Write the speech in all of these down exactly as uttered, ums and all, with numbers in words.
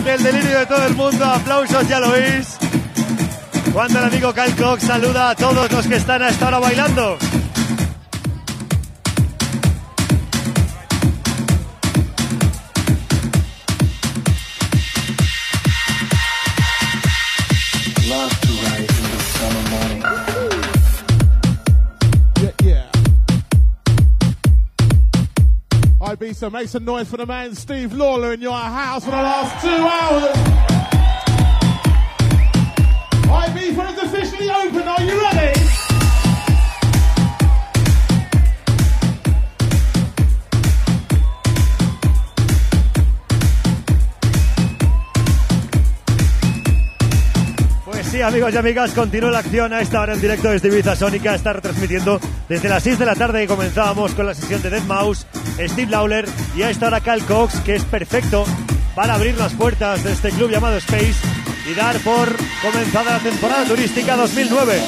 el delirio de todo el mundo. Aplausos, ya lo veis. Cuando el amigo Kyle Cox saluda a todos los que están a esta hora bailando. So make some noise for the man Steve Lawler in your house for the last two hours. Ibiza is officially open. Are you ready? Pues sí, amigos y amigas, continúa la acción a esta hora en directo desde Ibiza Sónica. Está retransmitiendo desde las seis de la tarde que comenzábamos con la sesión de deadmau five. Steve Lawler y a esta hora Kyle Cox, que es perfecto para abrir las puertas de este club llamado Space y dar por comenzada la temporada turística dos mil nueve.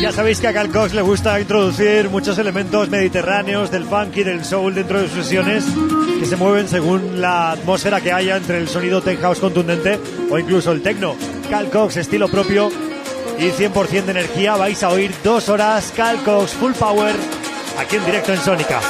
Ya sabéis que a Carl Cox le gusta introducir muchos elementos mediterráneos, del funk y del soul dentro de sus sesiones, que se mueven según la atmósfera que haya entre el sonido tech house contundente o incluso el techno. Carl Cox, estilo propio y cien por ciento de energía. Vais a oír dos horas Carl Cox Full Power aquí en directo en Sónica.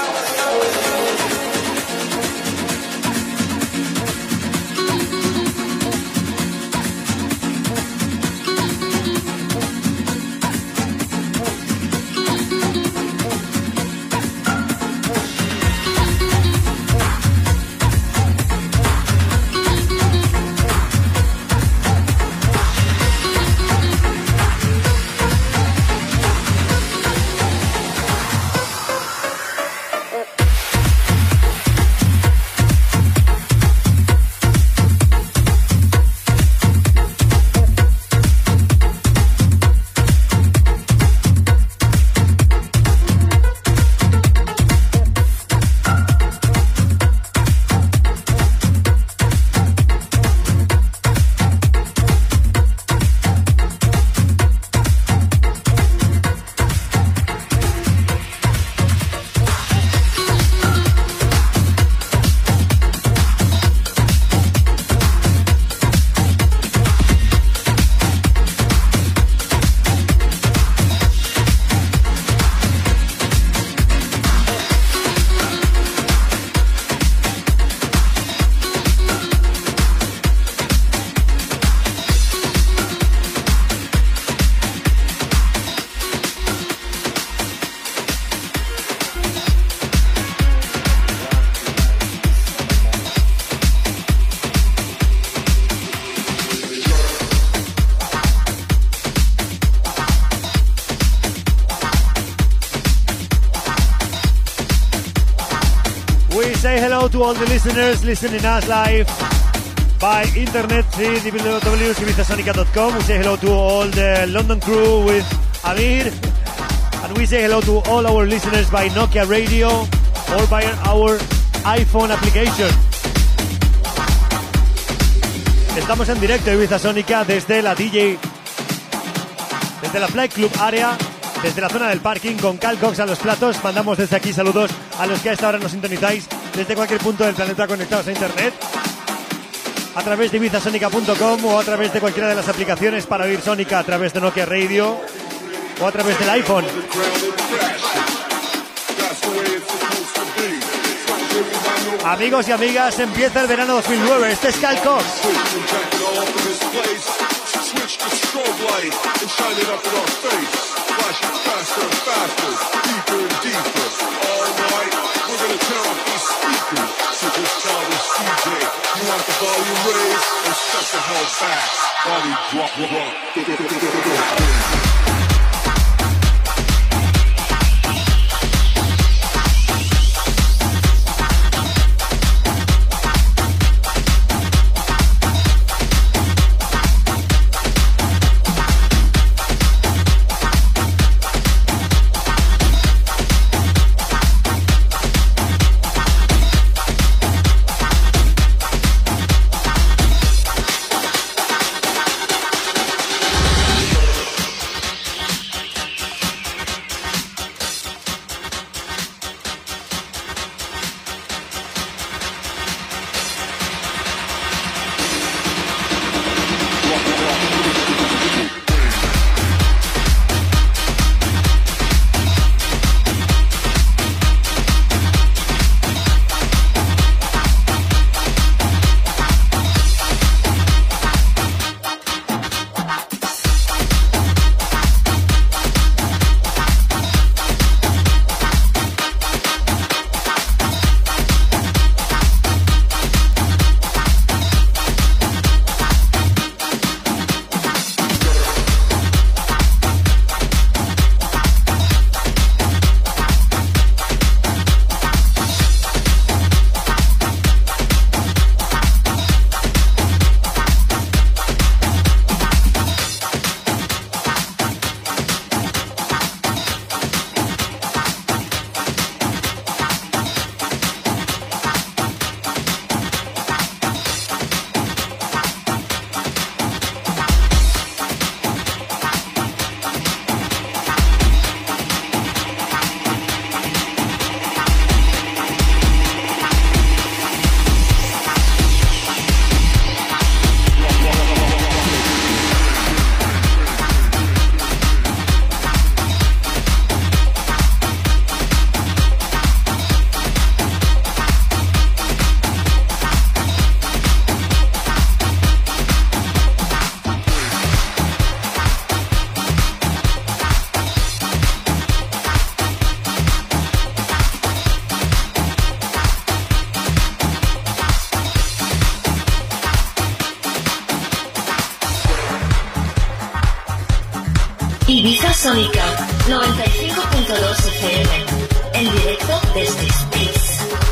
Say hello to all the listeners listening us live by internet, w w w dot ibiza sonica dot com. We say hello to all the London crew with Amir, and we say hello to all our listeners by Nokia Radio or by our iPhone application. Estamos en directo Ibiza Sónica desde la D J, desde la Flight Club Area, desde la zona del parking con Carl Cox a los platos. Mandamos desde aquí saludos a los que a esta hora nos sintonizáis desde cualquier punto del planeta conectados a internet, a través de ibiza sonica punto com o a través de cualquiera de las aplicaciones para oír Sónica, a través de Nokia Radio o a través del iPhone. Amigos y amigas, empieza el verano dos mil nueve. Este es Carl Cox. You want the volume raised and shut the hell back. Body drop, drop. Sónica noventa y cinco punto dos F M, en directo desde Space.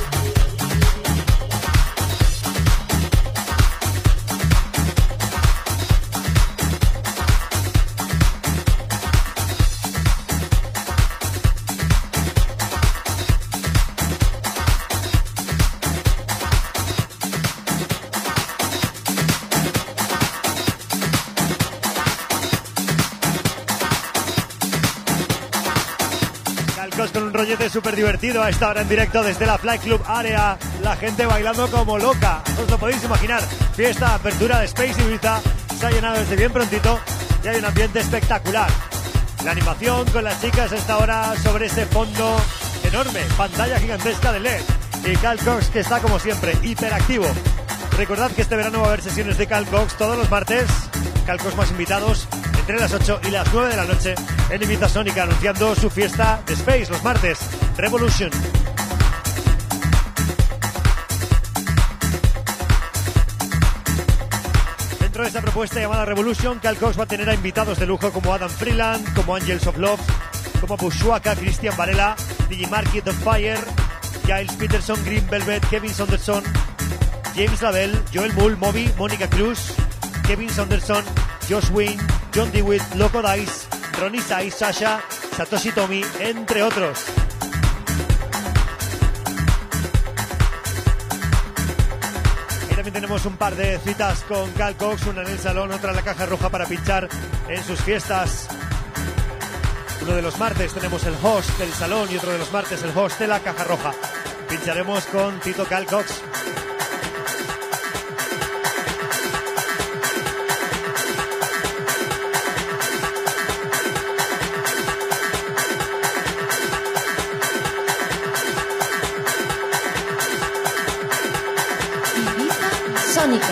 Con un rollete súper divertido a esta hora en directo desde la Fly Club Area, la gente bailando como loca, os lo podéis imaginar. Fiesta, apertura de Space Ibiza, se ha llenado desde bien prontito y hay un ambiente espectacular. La animación con las chicas a esta hora sobre ese fondo enorme, pantalla gigantesca de L E D, y Carl Cox, que está como siempre hiperactivo. Recordad que este verano va a haber sesiones de Carl Cox todos los martes, Carl Cox más invitados, entre las ocho y las nueve de la noche en Ibiza Sónica, anunciando su fiesta de Space los martes, Revolution. Dentro de esta propuesta llamada Revolution, Carl Cox va a tener a invitados de lujo como Adam Freeland, como Angels of Love, como Bushwaka, Christian Varela, Digimarket of Fire, Giles Peterson, Green Velvet, Kevin Saunderson, James Lavelle, Joel Mull, Moby, Mónica Cruz, Kevin Saunderson, Josh Wynn, John DeWitt, Loco Dice, Ronnie Sai, Sasha, Satoshi Tomi, entre otros. Y también tenemos un par de citas con Carl Cox, una en el salón, otra en la Caja Roja para pinchar en sus fiestas. Uno de los martes tenemos el host del salón y otro de los martes el host de la Caja Roja. Pincharemos con Tito Carl Cox. Sónica.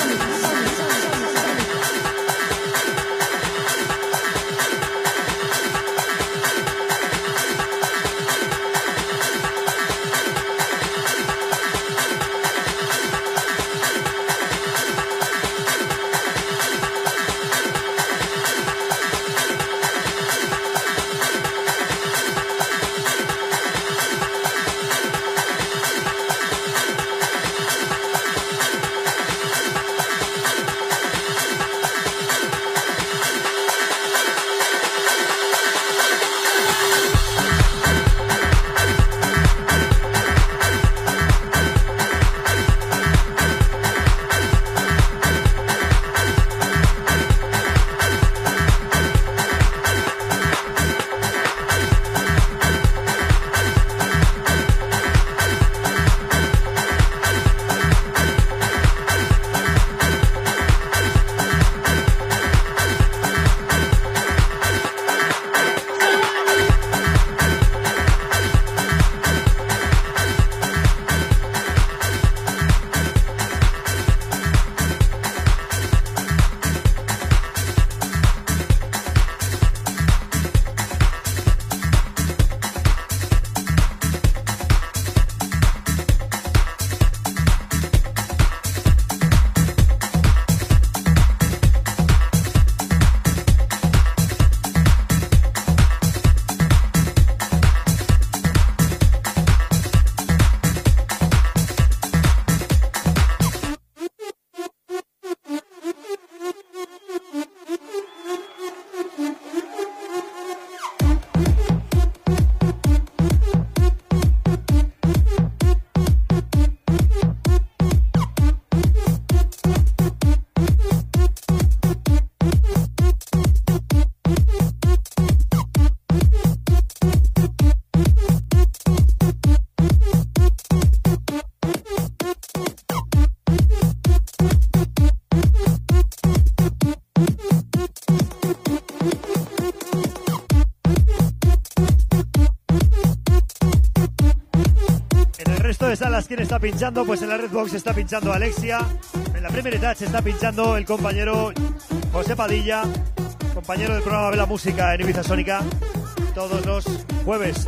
de salas, ¿quién está pinchando? Pues en la Redbox está pinchando Alexia. En la Premier Touch está pinchando el compañero José Padilla, compañero del programa Ve la Música en Ibiza Sónica, todos los jueves.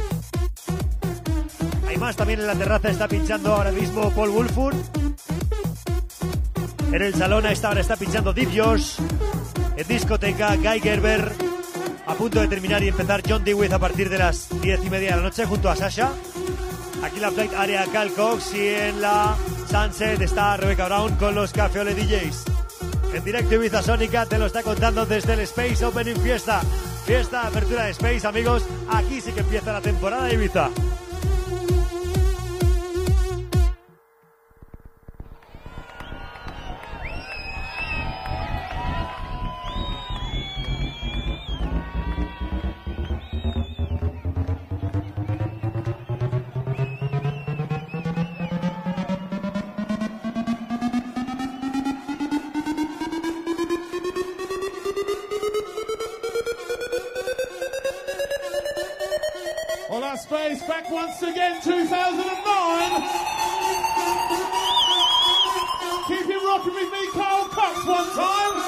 Hay más también en la terraza, está pinchando ahora mismo Paul Woolford. En el salón a esta hora está pinchando Deep Josh. En discoteca Guy Gerber. A punto de terminar y empezar John Dewey a partir de las diez y media de la noche junto a Sasha. Aquí en la Flight Area Cal Cox y en la Sunset está Rebecca Brown con los Café Ole D Js. En directo Ibiza Sónica te lo está contando desde el Space Opening Fiesta. Fiesta, apertura de Space, amigos. Aquí sí que empieza la temporada de Ibiza. Space back once again, two thousand nine. Keep it rocking with me, Carl Cox, one time.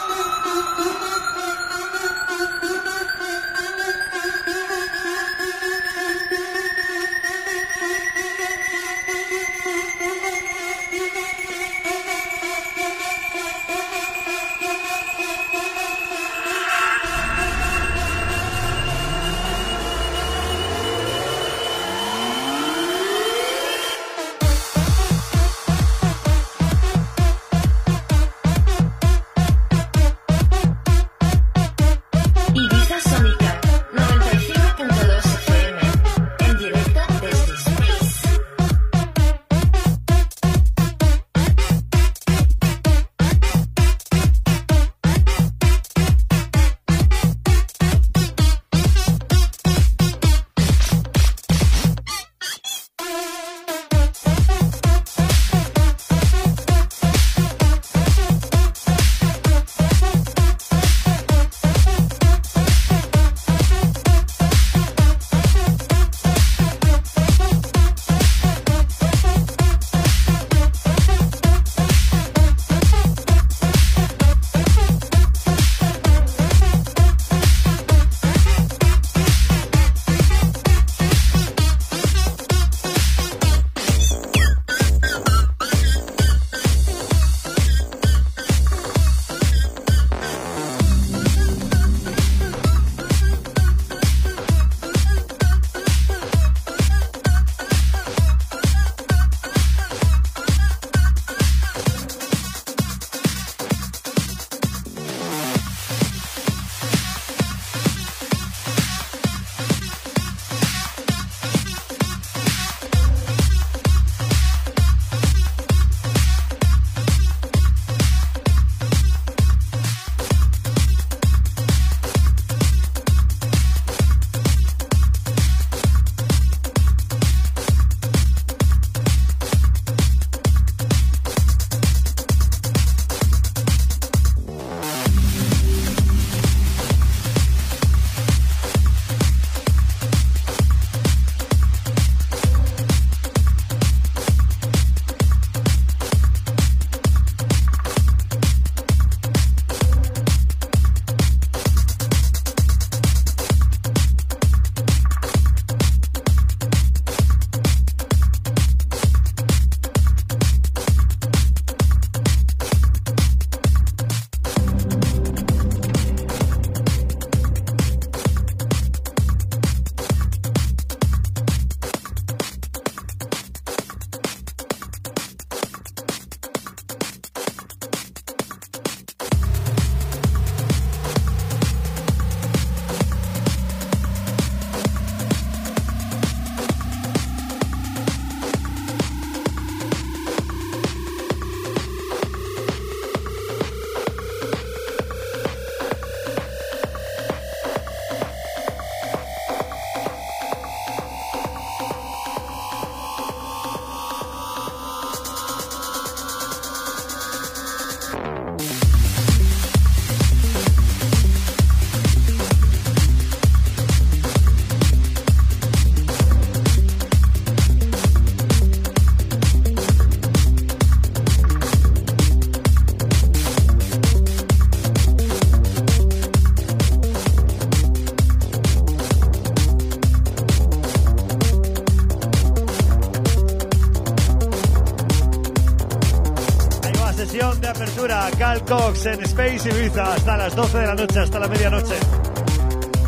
sesión de apertura, Cal Cox en Space Ibiza hasta las doce de la noche, hasta la medianoche.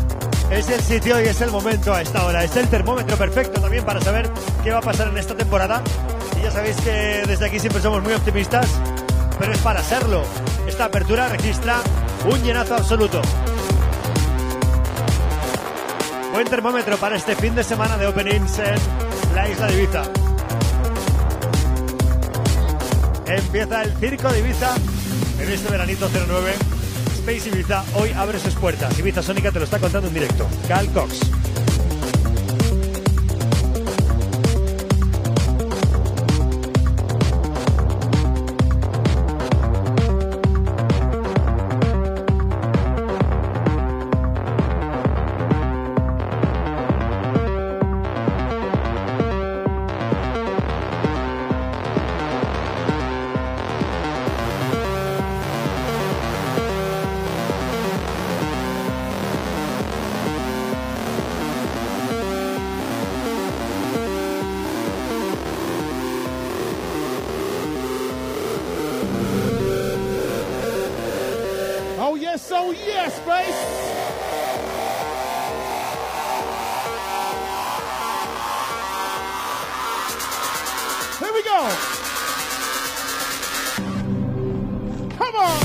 Es el sitio y es el momento a esta hora. Es el termómetro perfecto también para saber qué va a pasar en esta temporada. Y ya sabéis que desde aquí siempre somos muy optimistas, pero es para serlo. Esta apertura registra un llenazo absoluto. Buen termómetro para este fin de semana de openings en la isla de Ibiza. Empieza el Circo de Ibiza en este veranito cero nueve. Space Ibiza hoy abre sus puertas. Ibiza Sónica te lo está contando en directo. Cal Cox. So yes, Space. Here we go. Come on.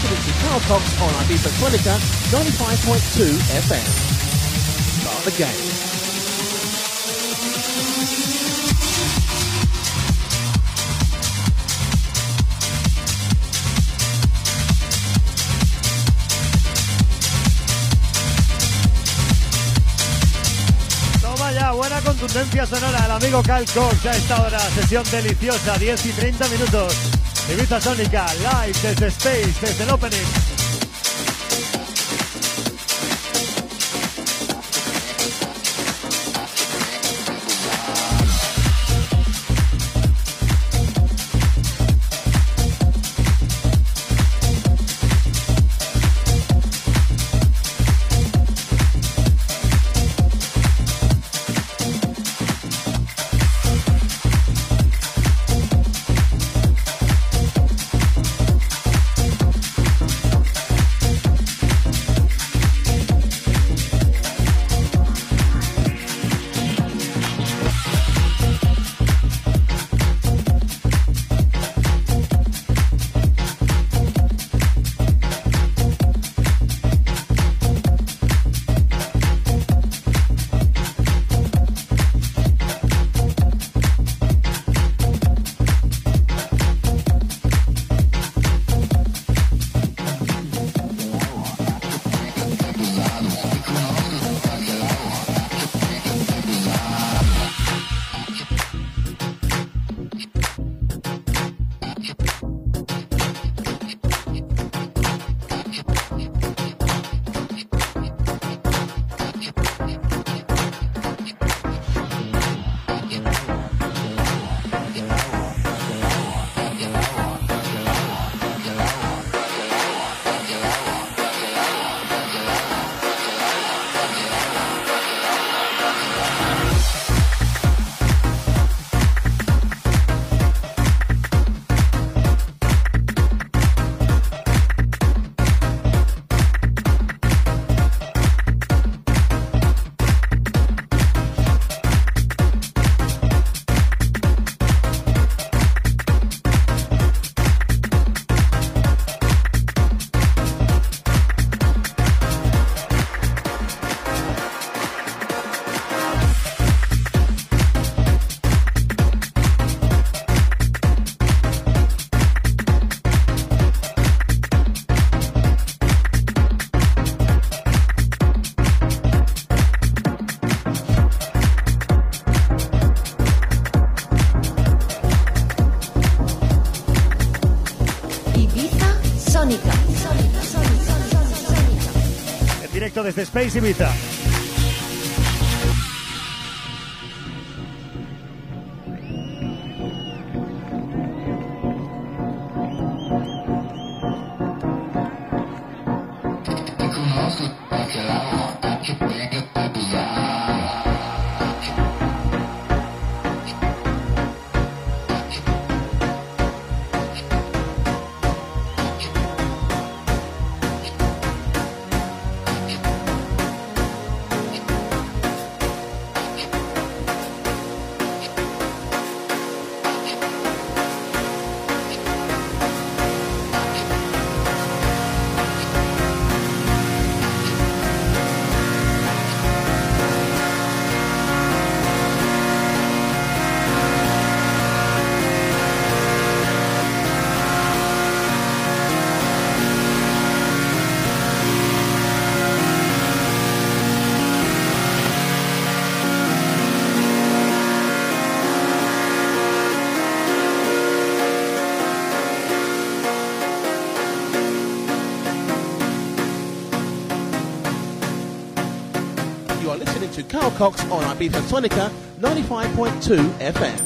listening to Carl Cox on Ibiza Sonica ninety-five point two F M. Start the game. Buena contundencia sonora el amigo Carl Cox a esta hora, sesión deliciosa, diez y treinta minutos. Ibiza Sonica, live desde Space, desde el opening. Desde Space Ibiza. You are listening to Carl Cox on Ibiza Sonica ninety-five point two F M.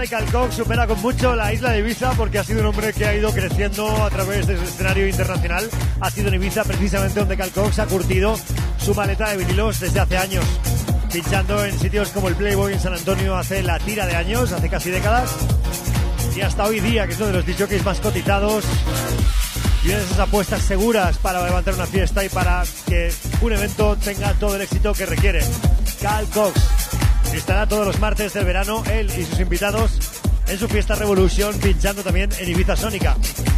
Cal Cox supera con mucho la isla de Ibiza porque ha sido un hombre que ha ido creciendo a través del escenario internacional. Ha sido en Ibiza precisamente donde Cal Cox ha curtido su maleta de vinilos desde hace años, pinchando en sitios como el Playboy en San Antonio hace la tira de años, hace casi décadas, y hasta hoy día, que es uno de los D Js más cotizados y una de esas apuestas seguras para levantar una fiesta y para que un evento tenga todo el éxito que requiere. Cal Cox estará todos los martes del verano, él y sus invitados, en su fiesta Revolution, pinchando también en Ibiza Sónica.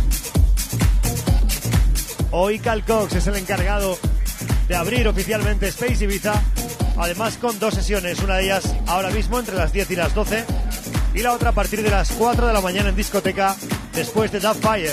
Hoy Cal Cox es el encargado de abrir oficialmente Space Ibiza, además con dos sesiones, una de ellas ahora mismo entre las diez y las doce y la otra a partir de las cuatro de la mañana en discoteca después de Dubfire.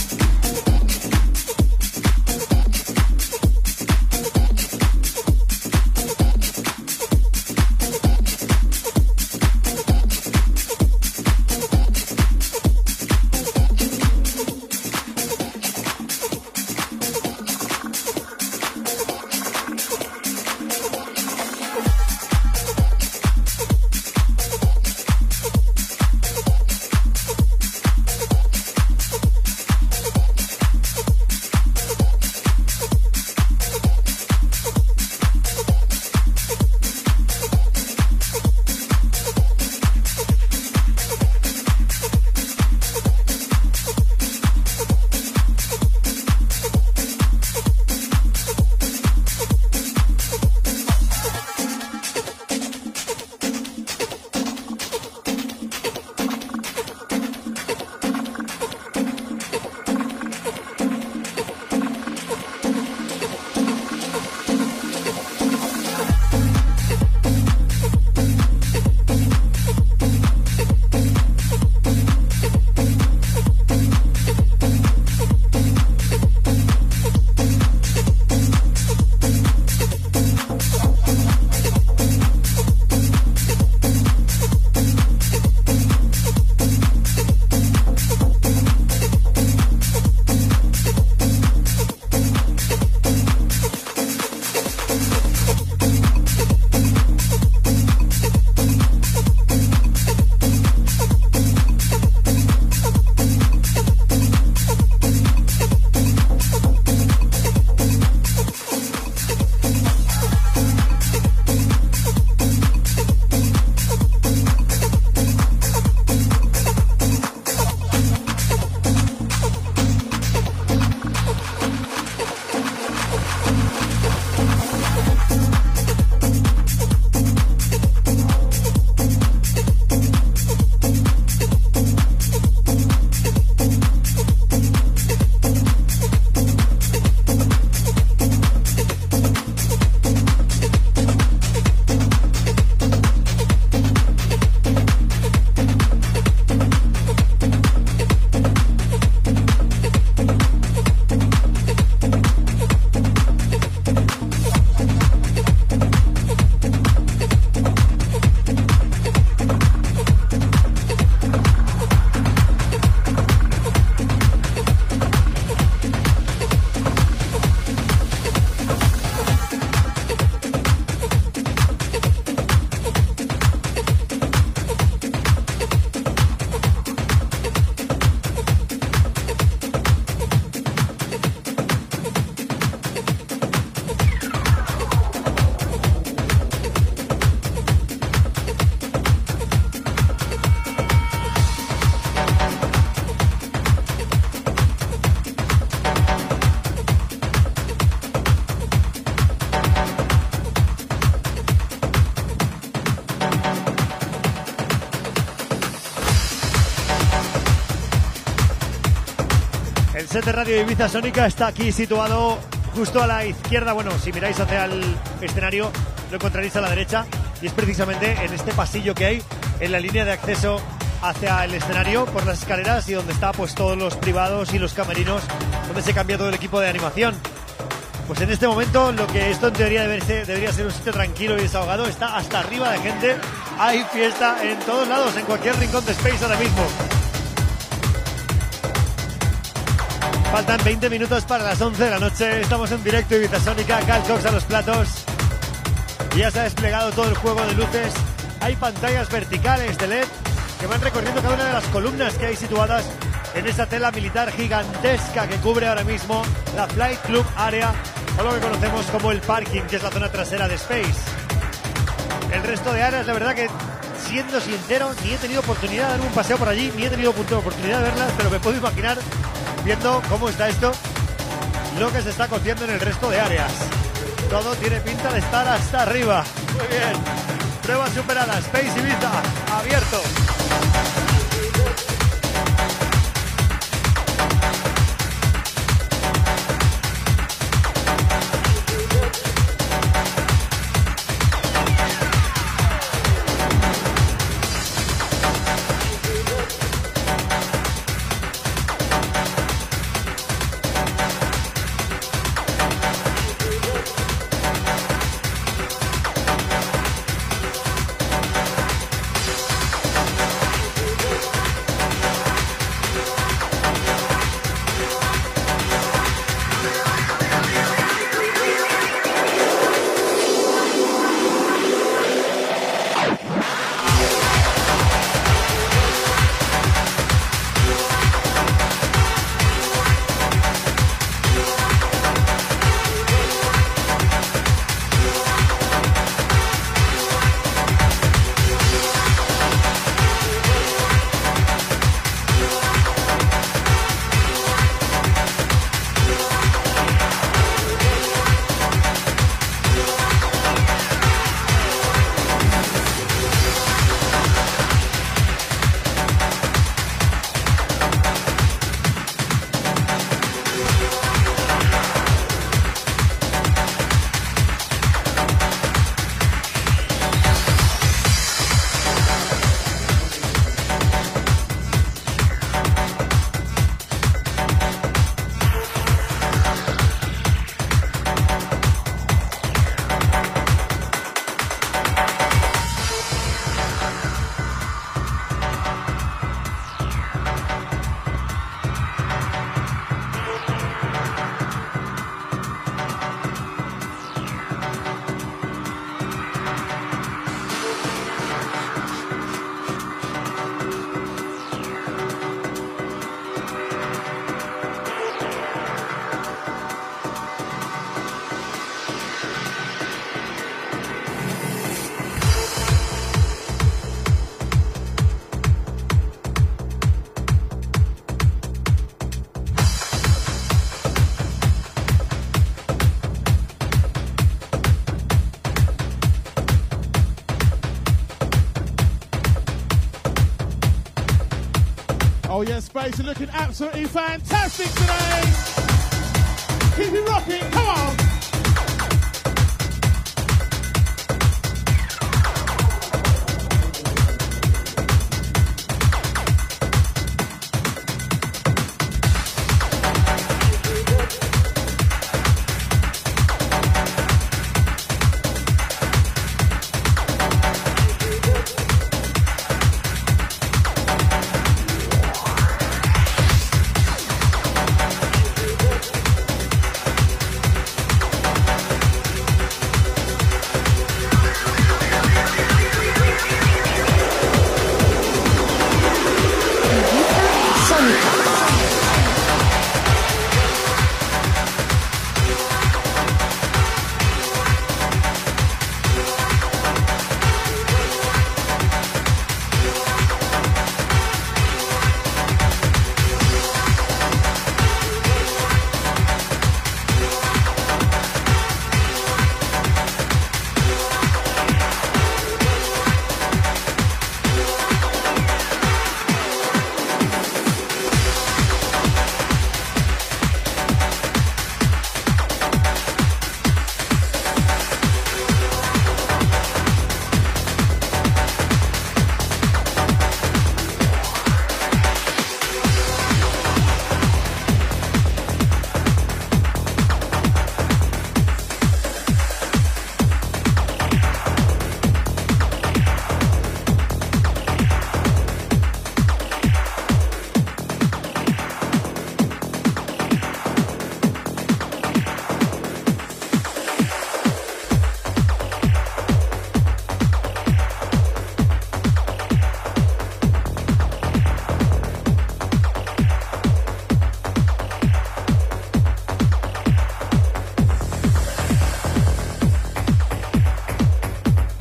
El set de Radio Ibiza Sónica está aquí situado justo a la izquierda. Bueno, si miráis hacia el escenario lo encontraréis a la derecha, y es precisamente en este pasillo que hay en la línea de acceso hacia el escenario por las escaleras, y donde está pues todos los privados y los camerinos donde se cambia todo el equipo de animación. Pues en este momento lo que esto en teoría debería ser, debería ser un sitio tranquilo y desahogado está hasta arriba de gente. Hay fiesta en todos lados, en cualquier rincón de Space ahora mismo. Faltan veinte minutos para las once de la noche. Estamos en directo Ibiza Sónica, Cal Cox a los platos. Ya se ha desplegado todo el juego de luces. Hay pantallas verticales de L E D que van recorriendo cada una de las columnas que hay situadas en esa tela militar gigantesca que cubre ahora mismo la Flight Club Area, o lo que conocemos como el parking, que es la zona trasera de Space. El resto de áreas, la verdad que, siendo sincero, ni he tenido oportunidad de dar un paseo por allí, ni he tenido oportunidad de verlas, pero me puedo imaginar, viendo cómo está esto, lo que se está cociendo en el resto de áreas. Todo tiene pinta de estar hasta arriba. Muy bien. Prueba superada. Space Ibiza abierto. Oh yeah, Space, you're looking absolutely fantastic today. Keep it rocking, come on.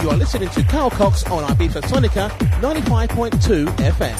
You are listening to Carl Cox on Ibiza Sonica ninety-five point two F M.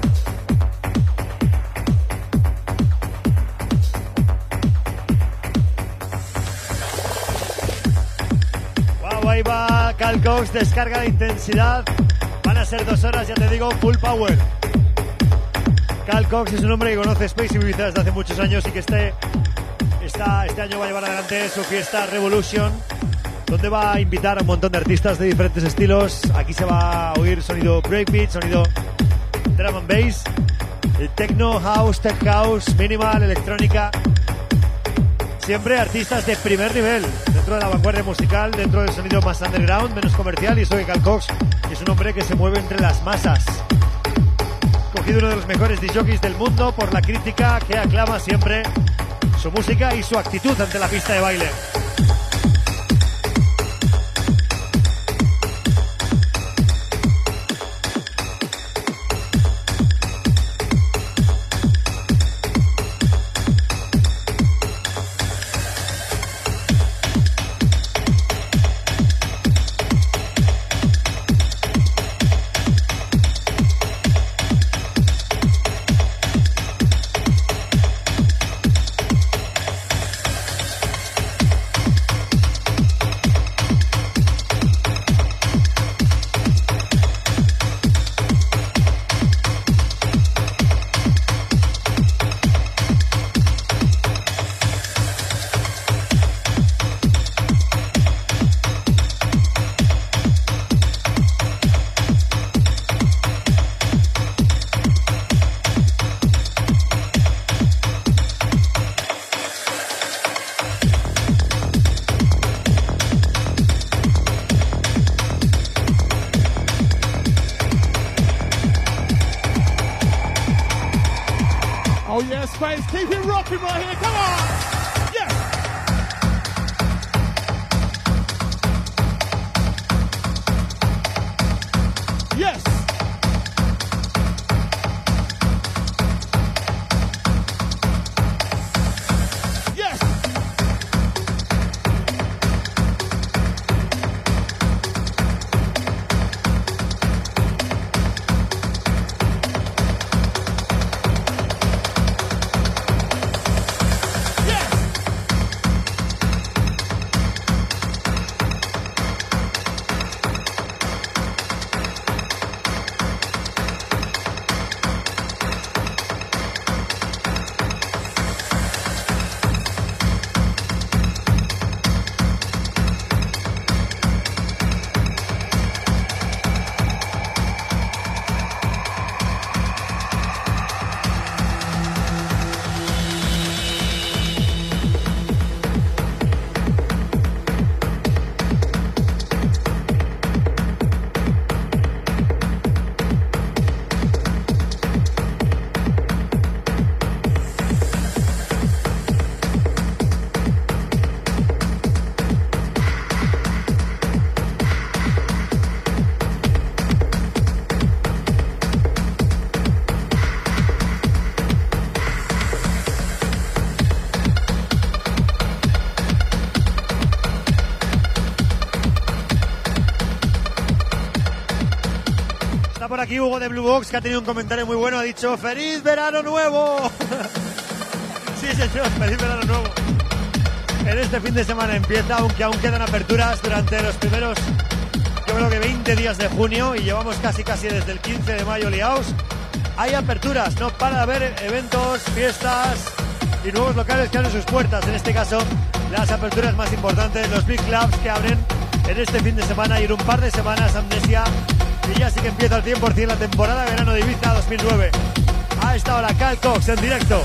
Wow, ahí va Carl Cox, descarga de intensidad. Van a ser dos horas, ya te digo, full power. Carl Cox es un hombre que conoce Space Ibiza desde hace muchos años y que este, esta, este año va a llevar adelante su fiesta Revolution, donde va a invitar a un montón de artistas de diferentes estilos. Aquí se va a oír sonido breakbeat, sonido drum and bass, el techno, house, tech house, minimal, electrónica. Siempre artistas de primer nivel, dentro de la vanguardia musical, dentro del sonido más underground, menos comercial. Y eso que Carl Cox es un hombre que se mueve entre las masas. Cogido uno de los mejores disc jockeys del mundo por la crítica, que aclama siempre su música y su actitud ante la pista de baile. Oh yeah, Space, keep it rocking right here, come on! Yes! Yes! Yes! Por aquí Hugo de Blue Box, que ha tenido un comentario muy bueno, ha dicho ¡Feliz verano nuevo! Sí, señor, feliz verano nuevo. En este fin de semana empieza, aunque aún quedan aperturas durante los primeros, yo creo que veinte días de junio, y llevamos casi casi desde el quince de mayo liados. Hay aperturas, no para de haber eventos, fiestas y nuevos locales que abren sus puertas. En este caso, las aperturas más importantes, los big clubs que abren en este fin de semana, y en un par de semanas Amnesia. Y ya sí que empieza al cien por ciento la temporada de verano de Ibiza dos mil nueve. A esta hora, Carl Cox en directo.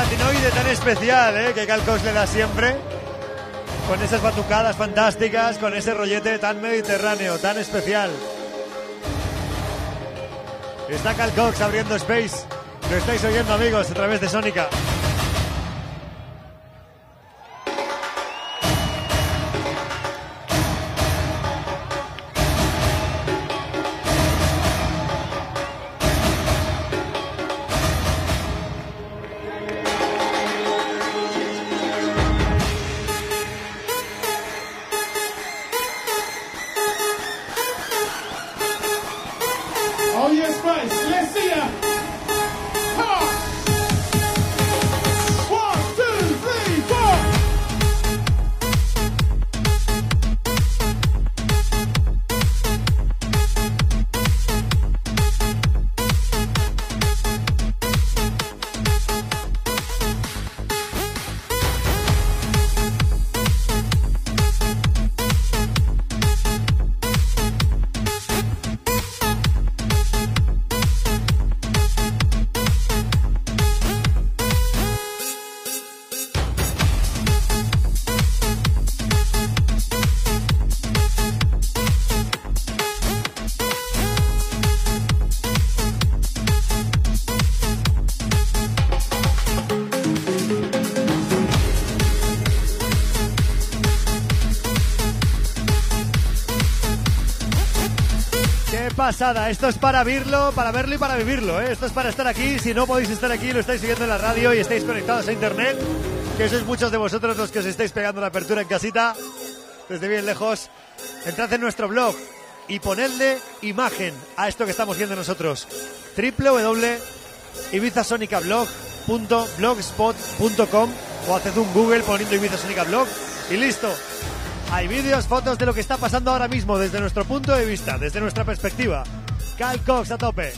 platinoide tan especial, ¿eh? Que Carl Cox le da siempre. Con esas batucadas fantásticas, con ese rollete tan mediterráneo, tan especial. Está Carl Cox abriendo Space. Lo estáis oyendo, amigos, a través de Sónica. Oh yes, guys, let's see ya. Come on. One, two, three, four. Pasada, esto es para verlo, para verlo y para vivirlo, ¿eh? Esto es para estar aquí. Si no podéis estar aquí, lo estáis siguiendo en la radio y estáis conectados a internet, que sois muchos de vosotros los que os estáis pegando la apertura en casita desde bien lejos. Entrad en nuestro blog y ponedle imagen a esto que estamos viendo nosotros. doble u doble u doble u punto ibiza sonica blog punto blogspot punto com o haced un Google poniendo Ibiza Sonica Blog y listo. Hay vídeos, fotos de lo que está pasando ahora mismo desde nuestro punto de vista, desde nuestra perspectiva. Carl Cox a tope.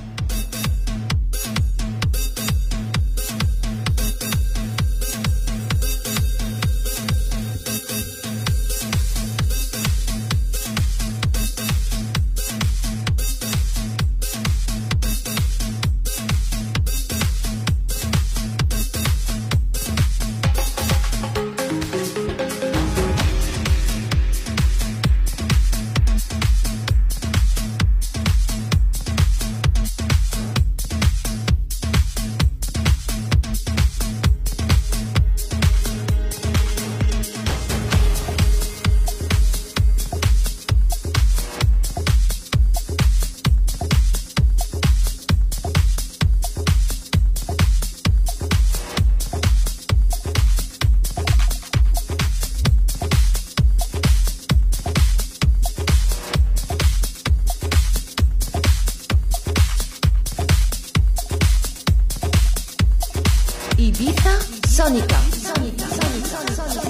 Ibiza Sonica. Sonica. Sonica. Sonica.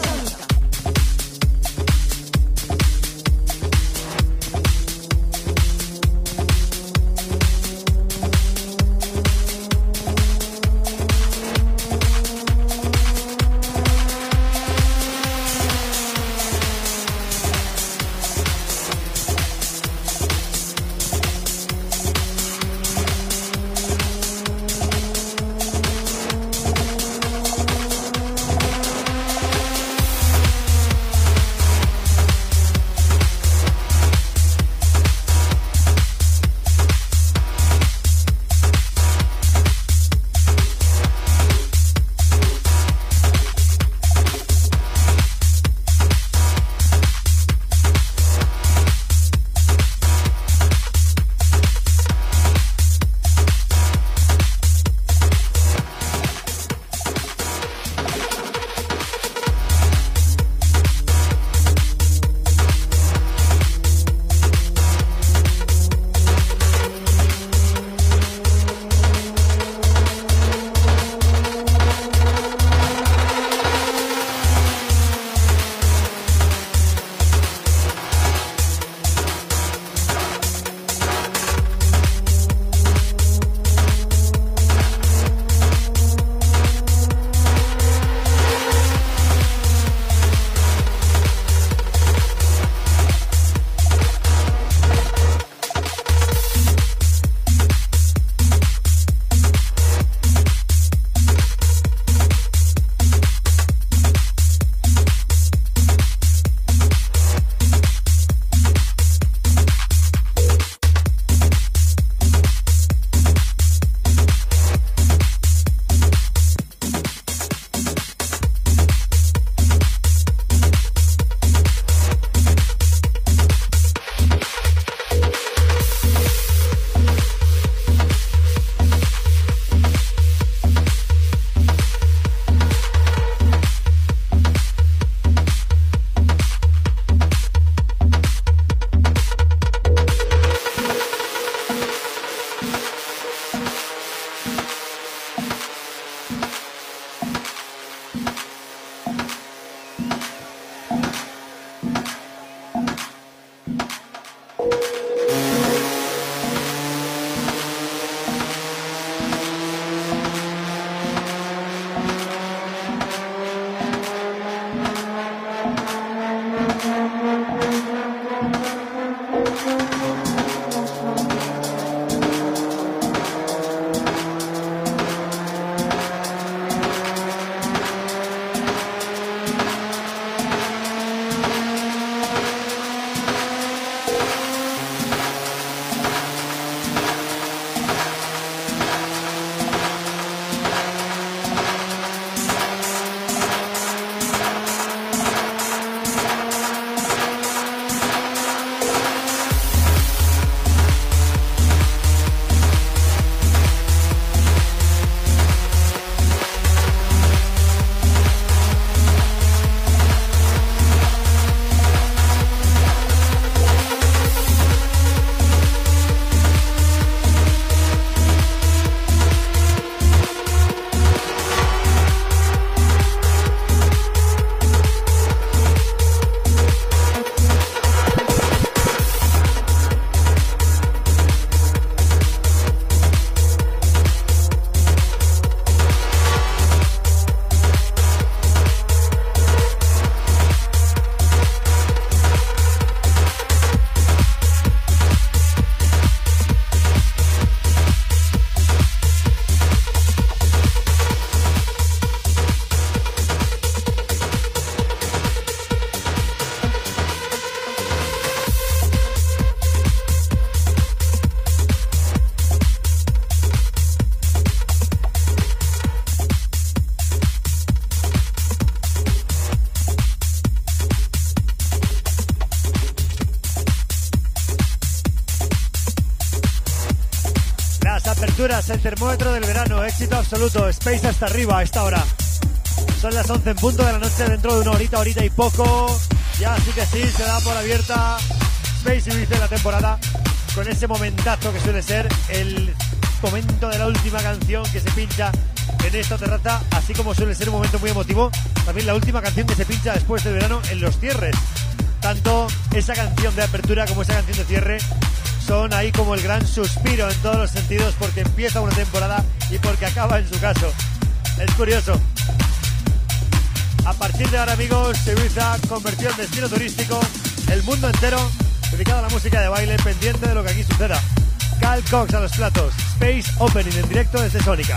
temporadas, el termómetro del verano, éxito absoluto, Space hasta arriba a esta hora. Son las once en punto de la noche, dentro de una horita, horita y poco. Ya sí que sí, se da por abierta Space Ibiza en la temporada, con ese momentazo que suele ser el momento de la última canción que se pincha en esta terraza, así como suele ser un momento muy emotivo, también la última canción que se pincha después del verano en los cierres. Tanto esa canción de apertura como esa canción de cierre son ahí como el gran suspiro en todos los sentidos, porque empieza una temporada y porque acaba en su caso. Es curioso. A partir de ahora, amigos, Ibiza convertido en destino turístico, el mundo entero dedicado a la música de baile, pendiente de lo que aquí suceda. Cal Cox a los platos, Space Opening en directo desde Sónica.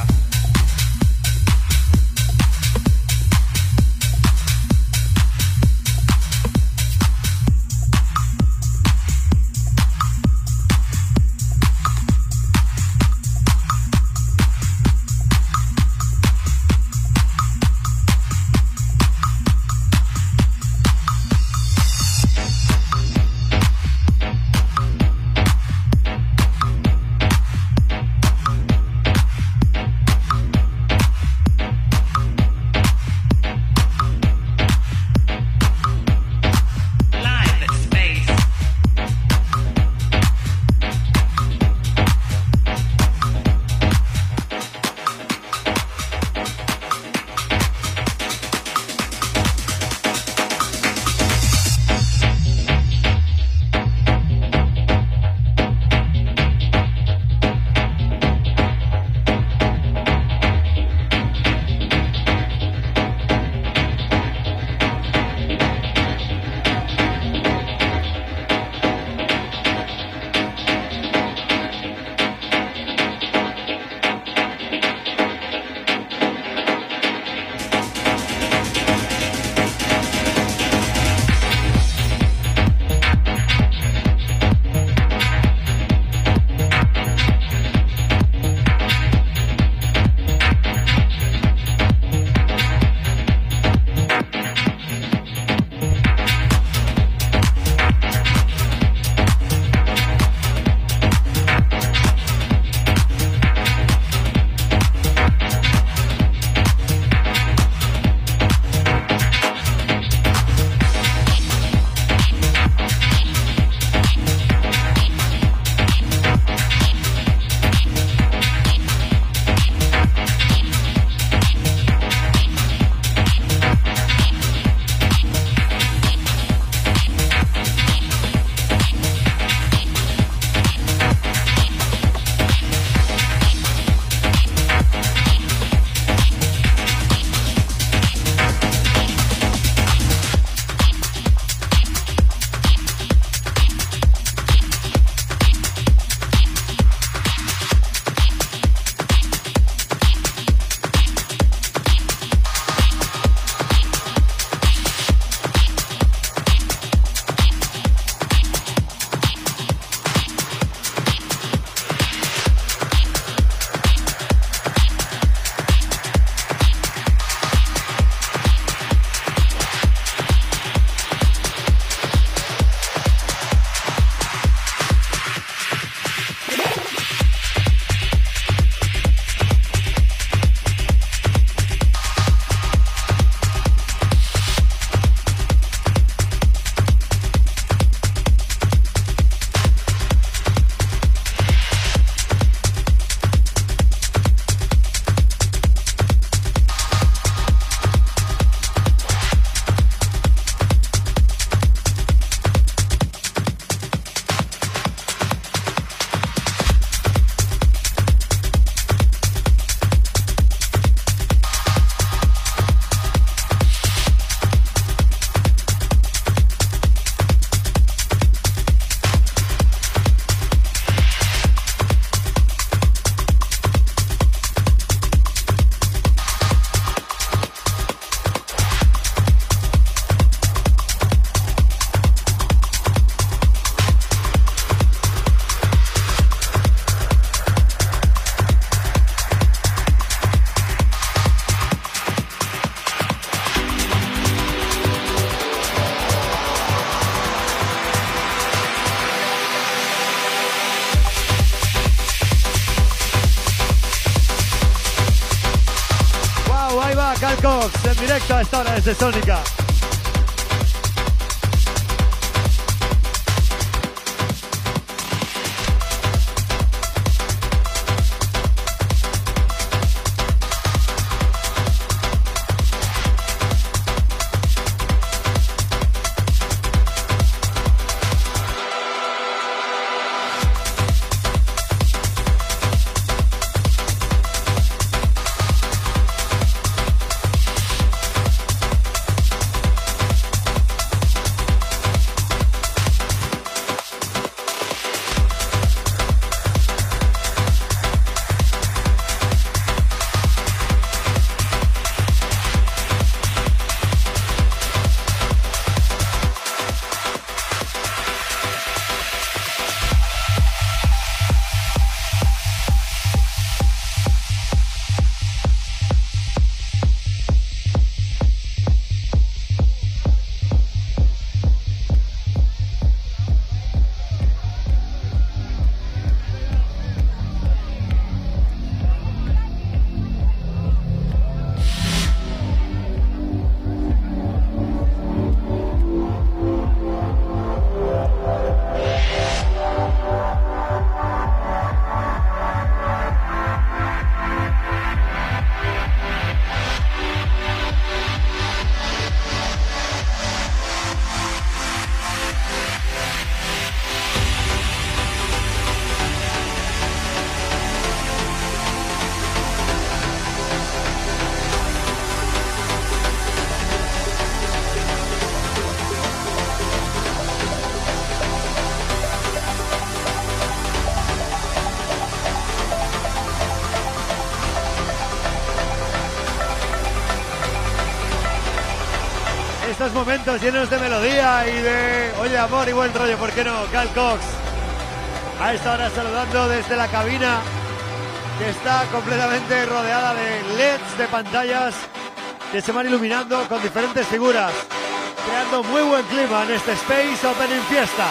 Cal Cox en directo a esta hora desde Sónica. Estos momentos llenos de melodía y de, oye, amor y buen rollo, ¿por qué no? Cal Cox, a esta hora saludando desde la cabina, que está completamente rodeada de L E Ds, de pantallas, que se van iluminando con diferentes figuras, creando muy buen clima en este Space Opening Fiesta.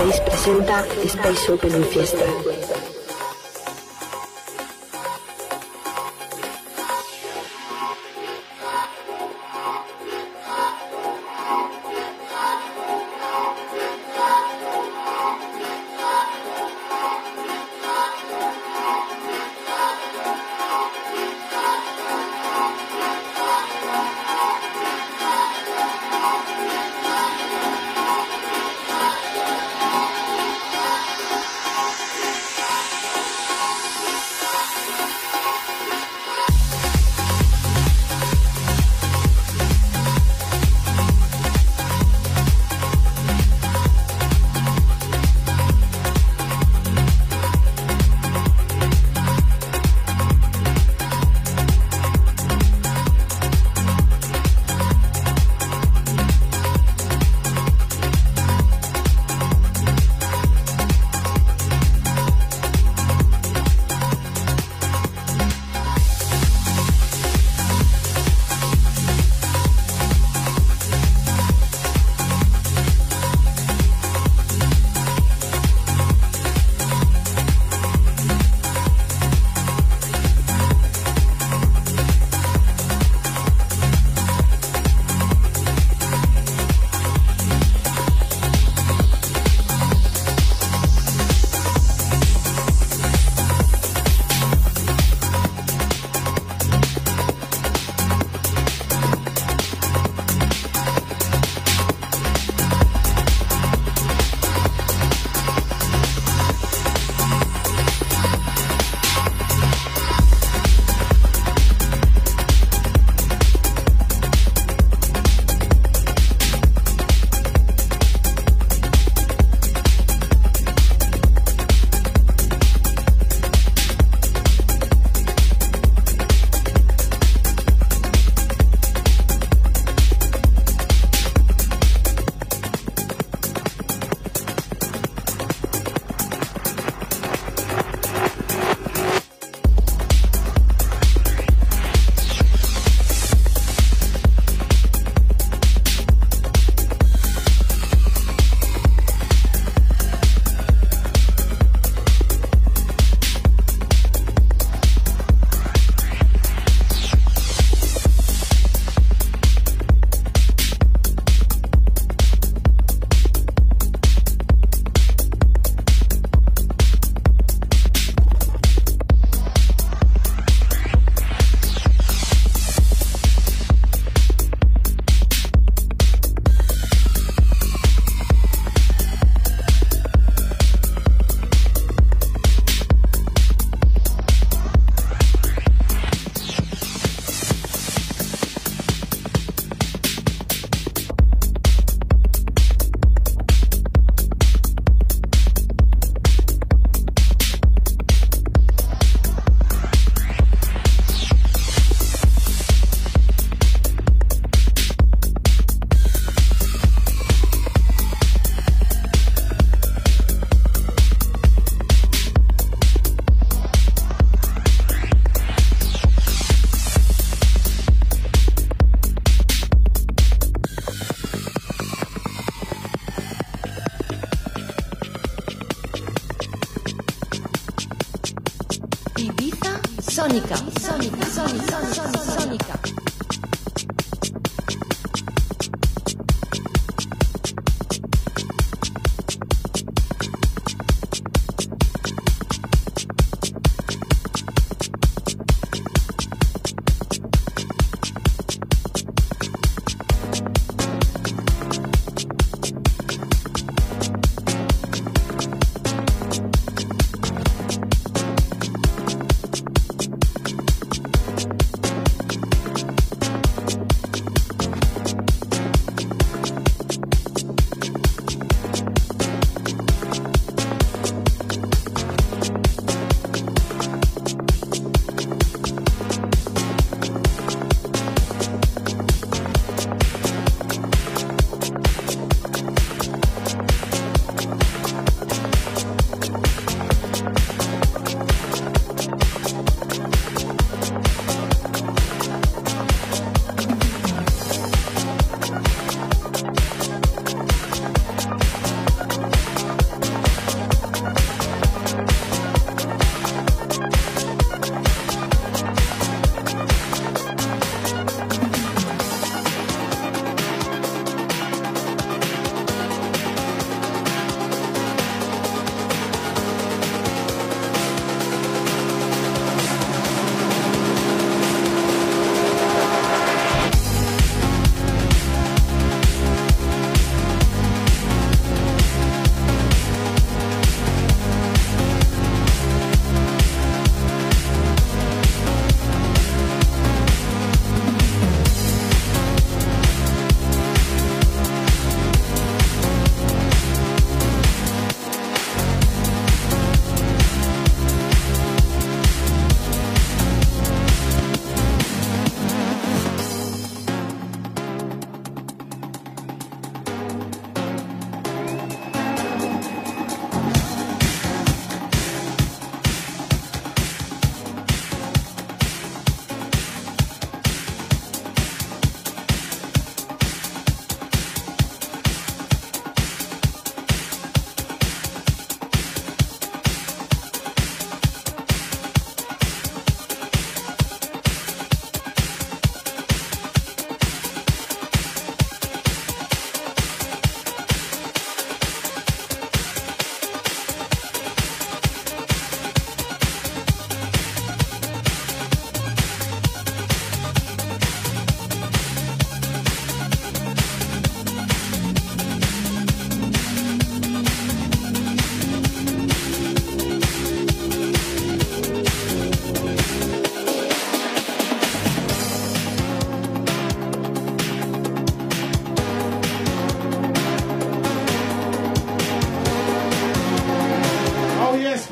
Space presenta Space Open en Fiesta. Sónica, Sónica, Sónica, Sónica, Sónica.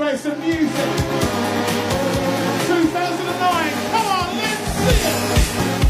play some music. two thousand nine, come on, let's see it!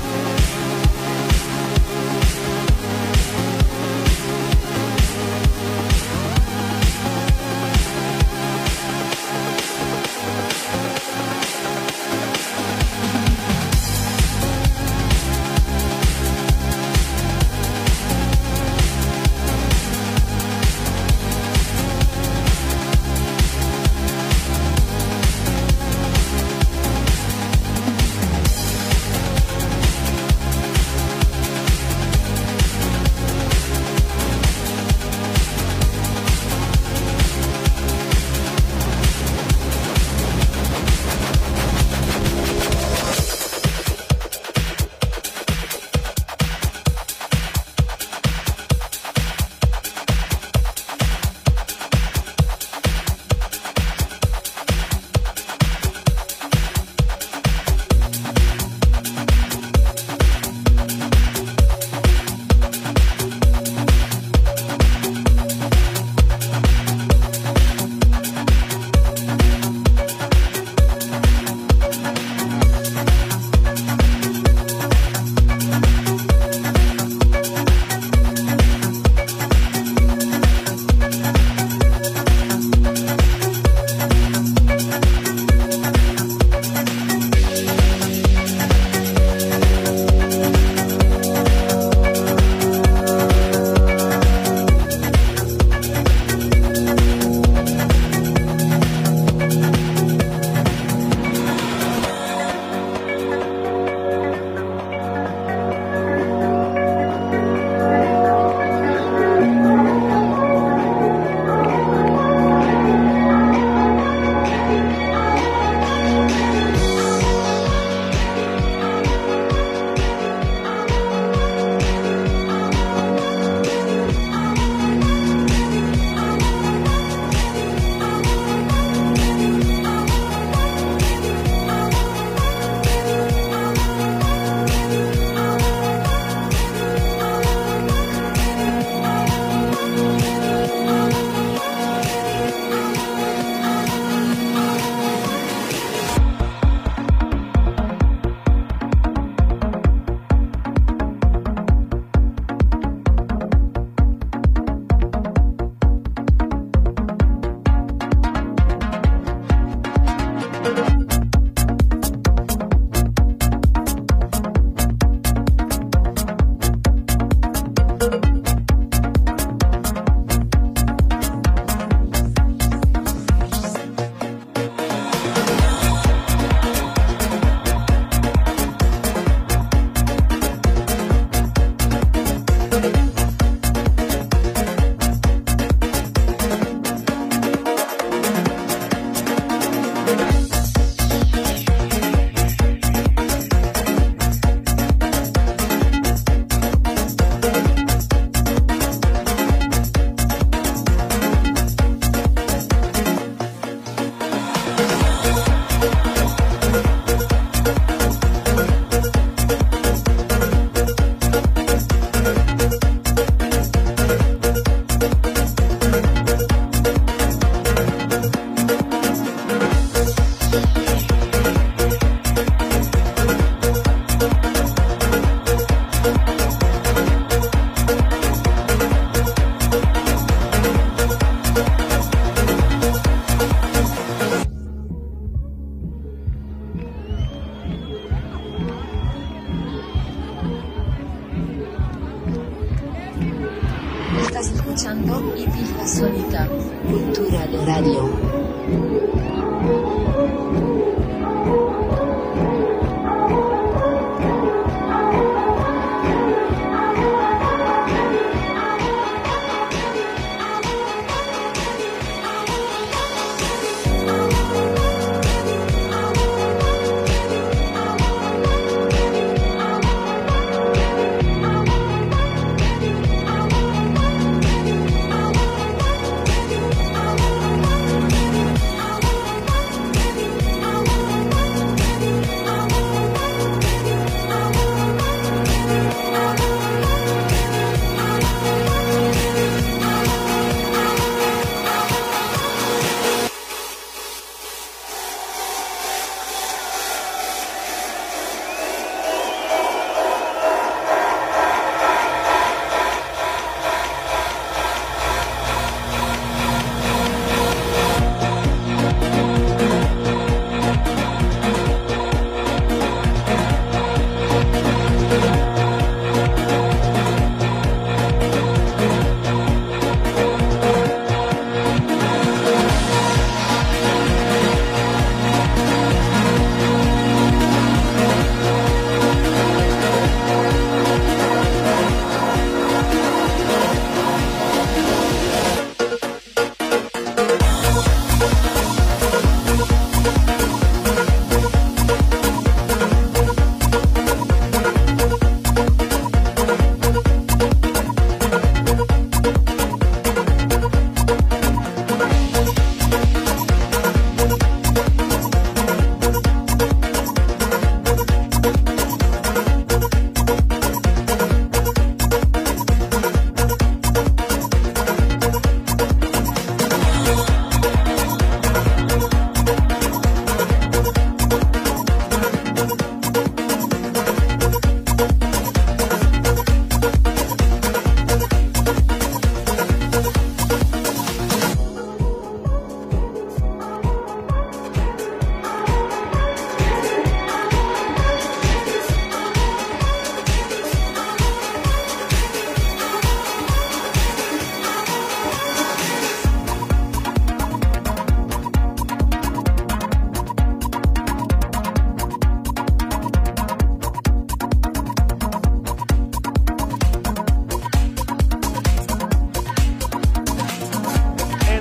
escuchando Ibiza Sónica, Cultura de Radio.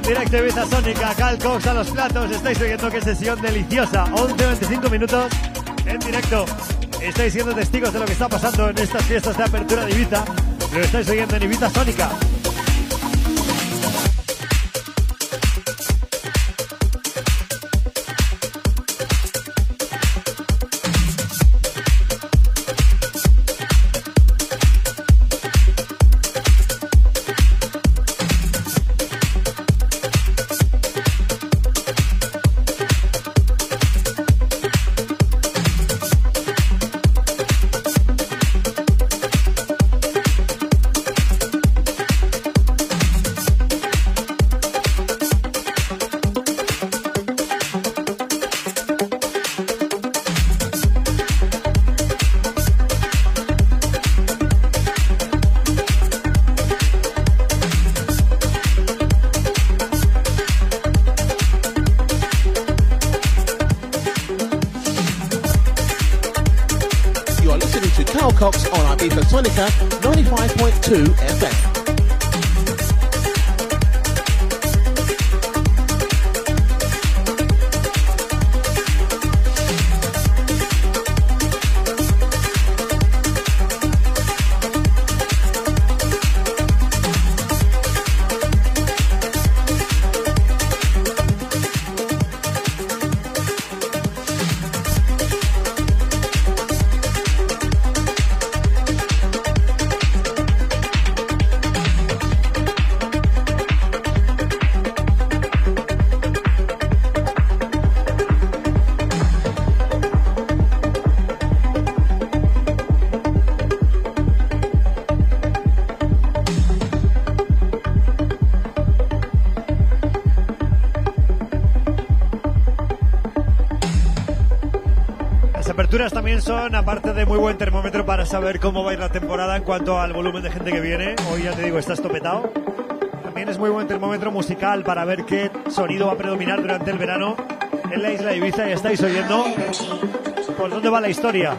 directo de Ibiza Sónica, Cal Cox a los platos. Estáis oyendo qué sesión deliciosa. once veinticinco minutos en directo. Estáis siendo testigos de lo que está pasando en estas fiestas de apertura de Ibiza. Lo estáis oyendo en Ibiza Sónica. Cox on Ibiza Sonica ninety-five point two F M. También son, aparte de muy buen termómetro para saber cómo va a ir la temporada en cuanto al volumen de gente que viene. Hoy ya te digo, está estopetado. También es muy buen termómetro musical para ver qué sonido va a predominar durante el verano en la isla de Ibiza. Y estáis oyendo por dónde va la historia.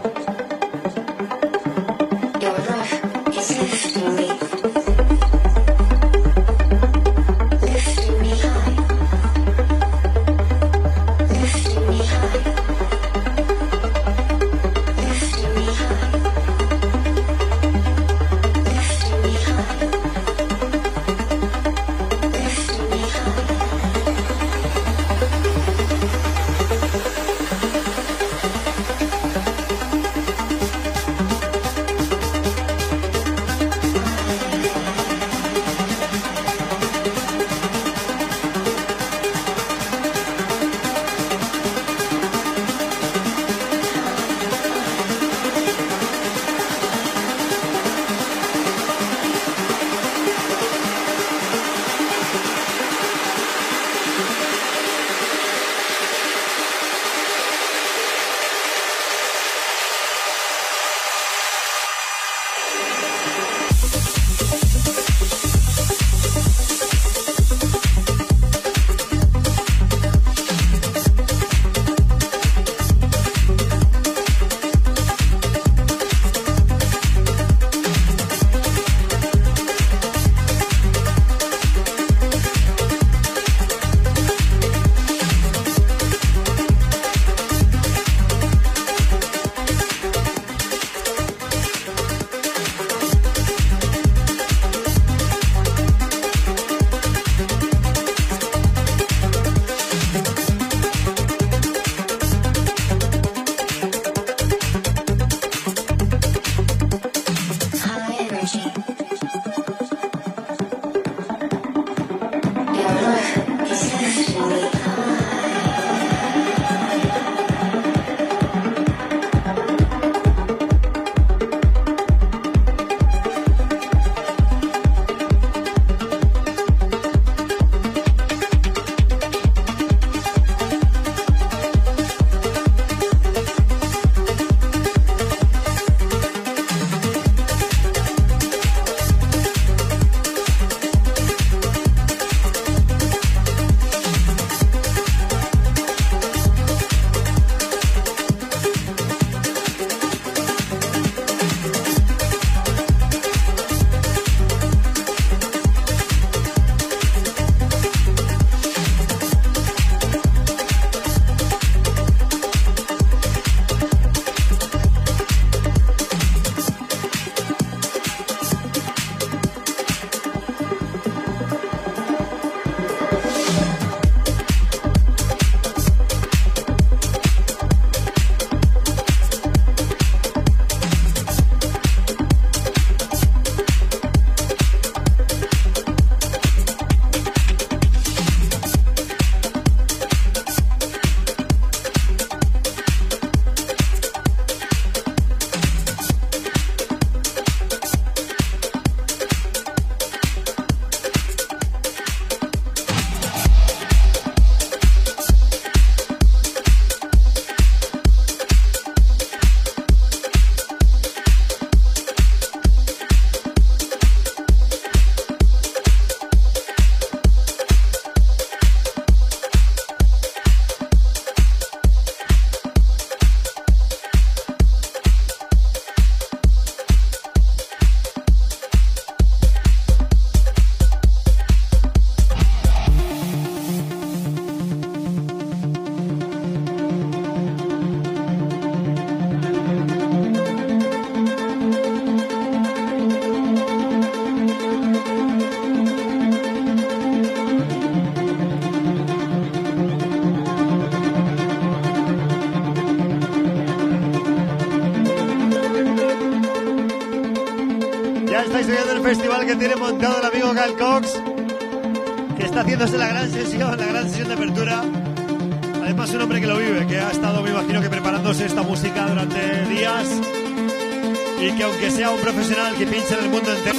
que tiene montado el amigo Cal Cox, que está haciéndose la gran sesión, la gran sesión de apertura. Además, un hombre que lo vive, que ha estado, me imagino, que preparándose esta música durante días y que aunque sea un profesional que pincha en el mundo entero,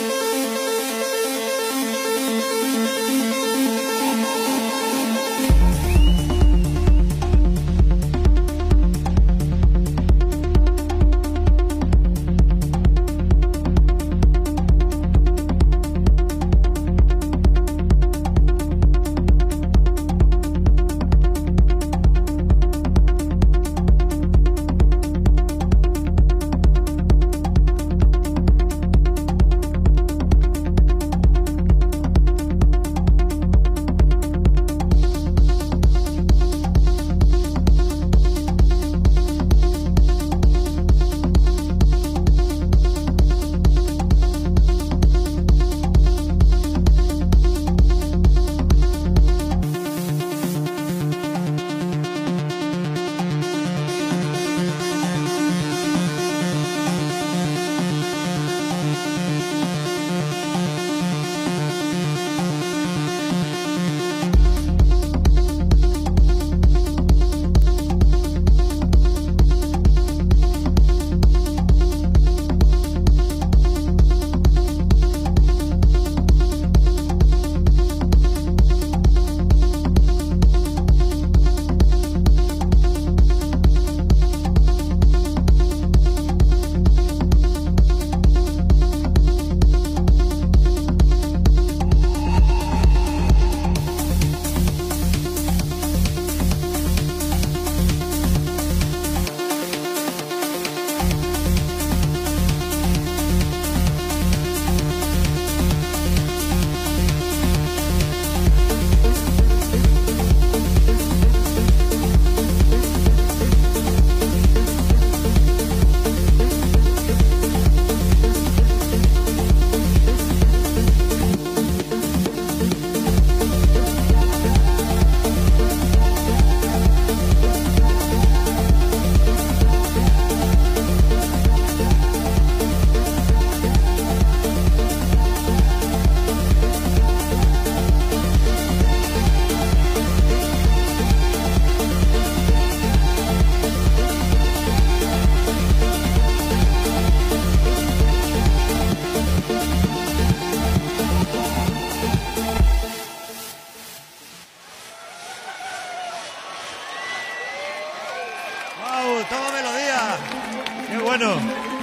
toma melodía. Qué bueno.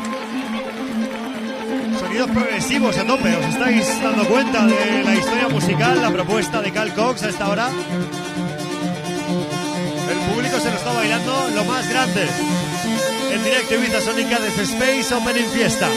Sonidos progresivos a tope. ¿Os estáis dando cuenta de la historia musical, la propuesta de Cal Cox a esta hora? El público se lo está bailando lo más grande. En directo Ibiza Sónica desde Space Opening Fiesta.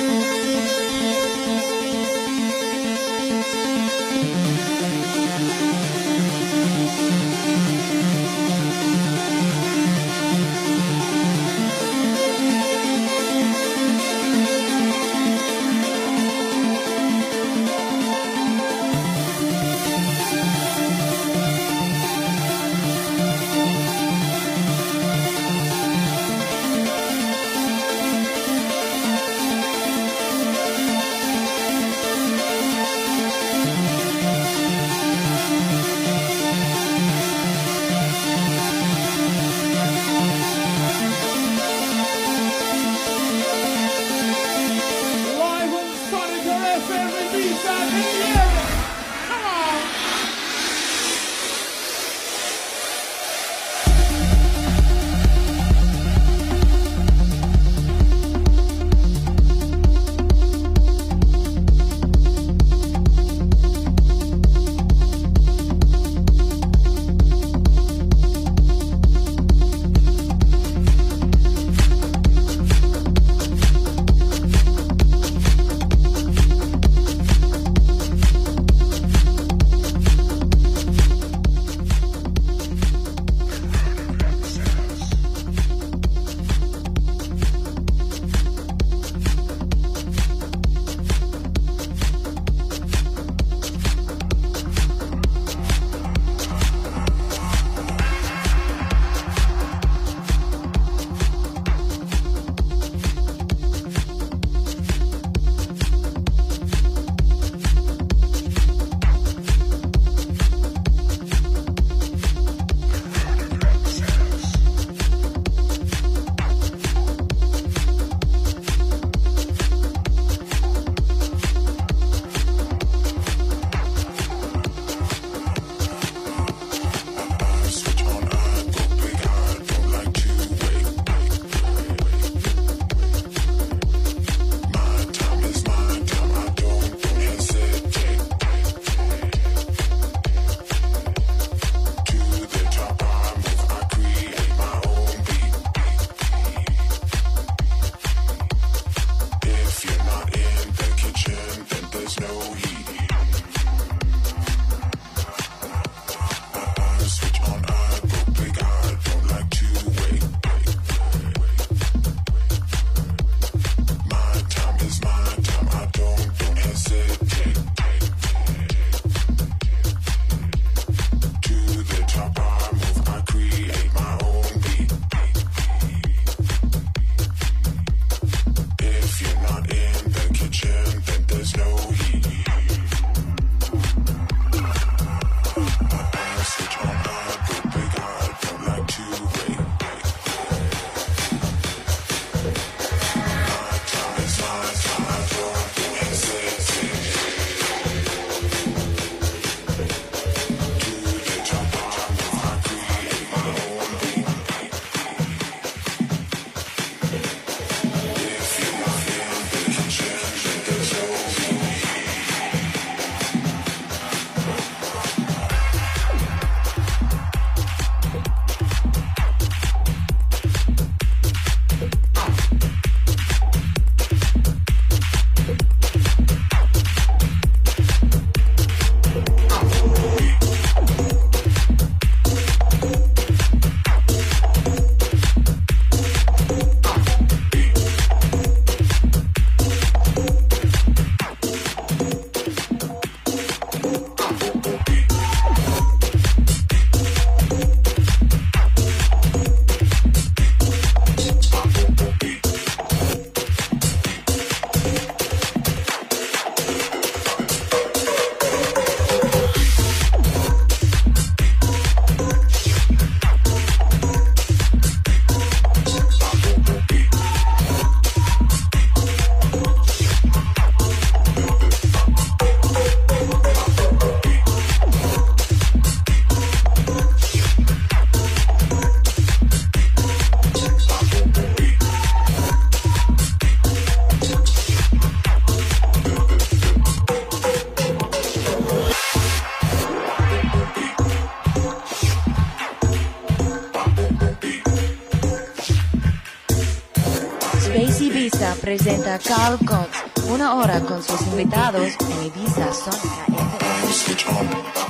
presenta Carl Cox, una hora con sus invitados en Ibiza Sonica F M. Switch on.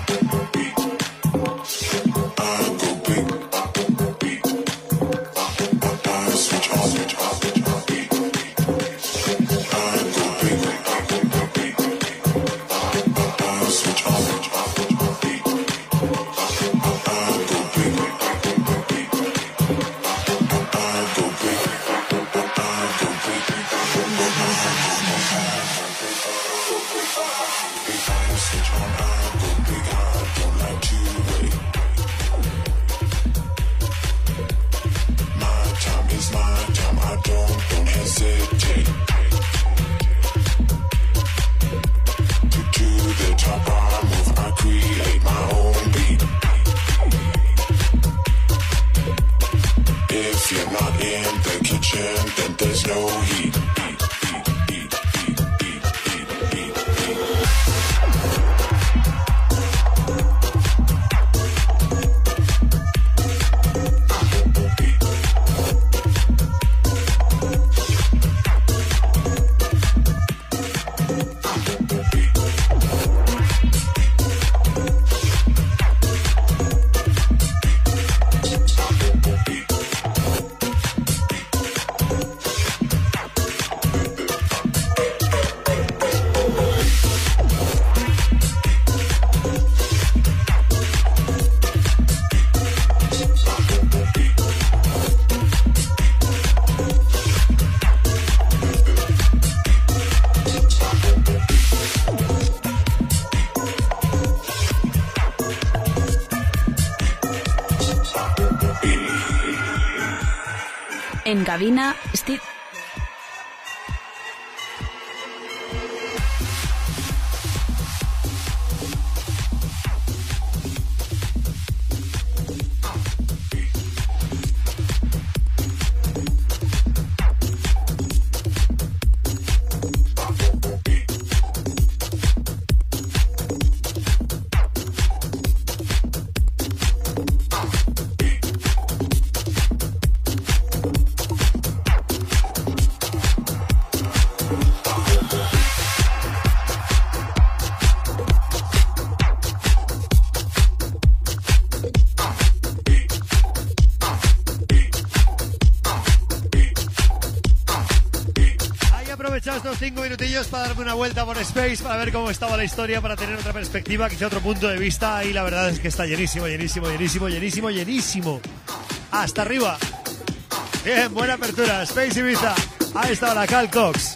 I go big. I switch on. Switch on. En cabina, Steve. Estos cinco minutillos para darme una vuelta por Space, para ver cómo estaba la historia, para tener otra perspectiva, quizá otro punto de vista, y la verdad es que está llenísimo, llenísimo, llenísimo, llenísimo, llenísimo. Hasta arriba. Bien, buena apertura. Space Ibiza. Ahí está la Carl Cox.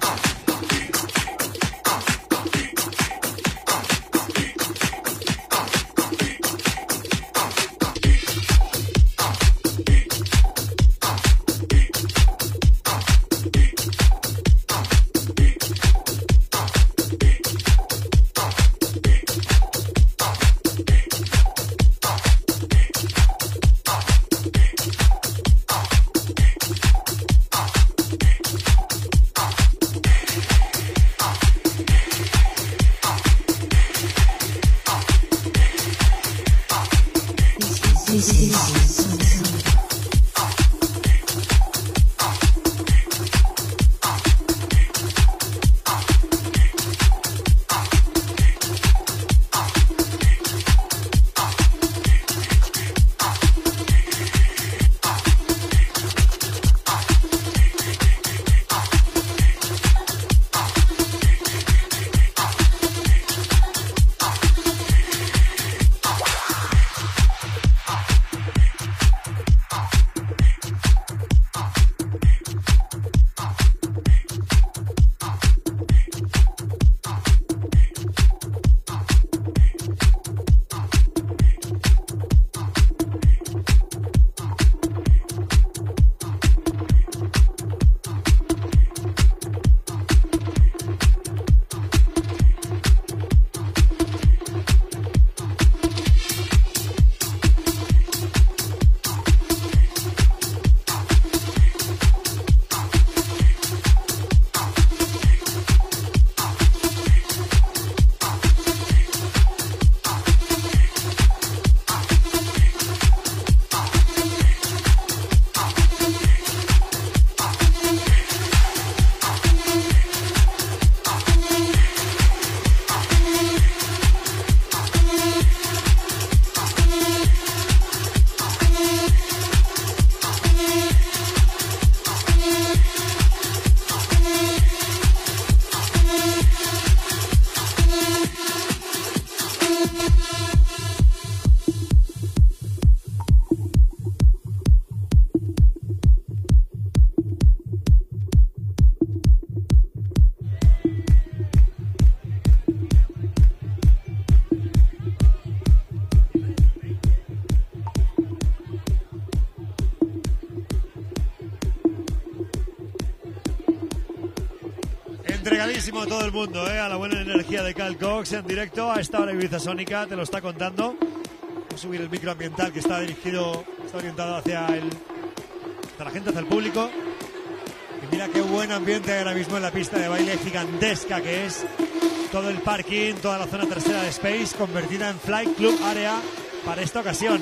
Entregadísimo todo el mundo, ¿eh? A la buena energía de Cal Cox en directo a esta hora Ibiza Sónica, te lo está contando. Voy a subir el micro ambiental que está dirigido, está orientado hacia el, hacia la gente, hacia el público. Y mira qué buen ambiente hay ahora mismo en la pista de baile gigantesca que es todo el parking, toda la zona trasera de Space, convertida en Flight Club Area para esta ocasión.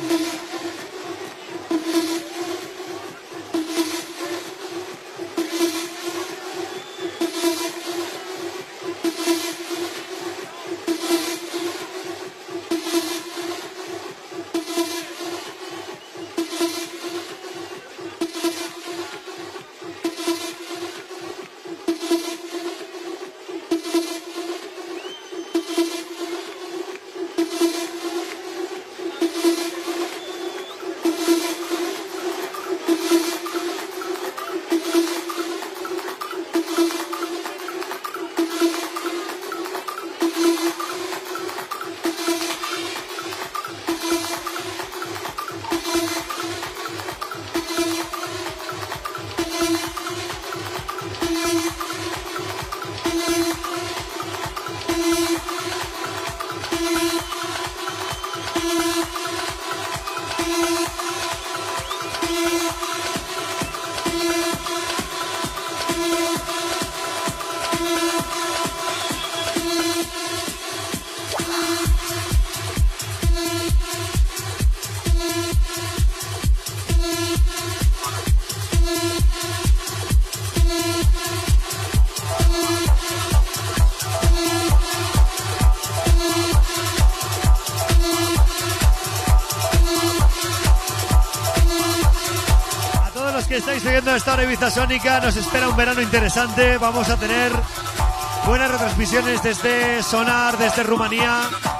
Que estáis siguiendo esta hora Ibiza Sónica, nos espera un verano interesante. Vamos a tener buenas retransmisiones desde Sonar, desde Rumanía.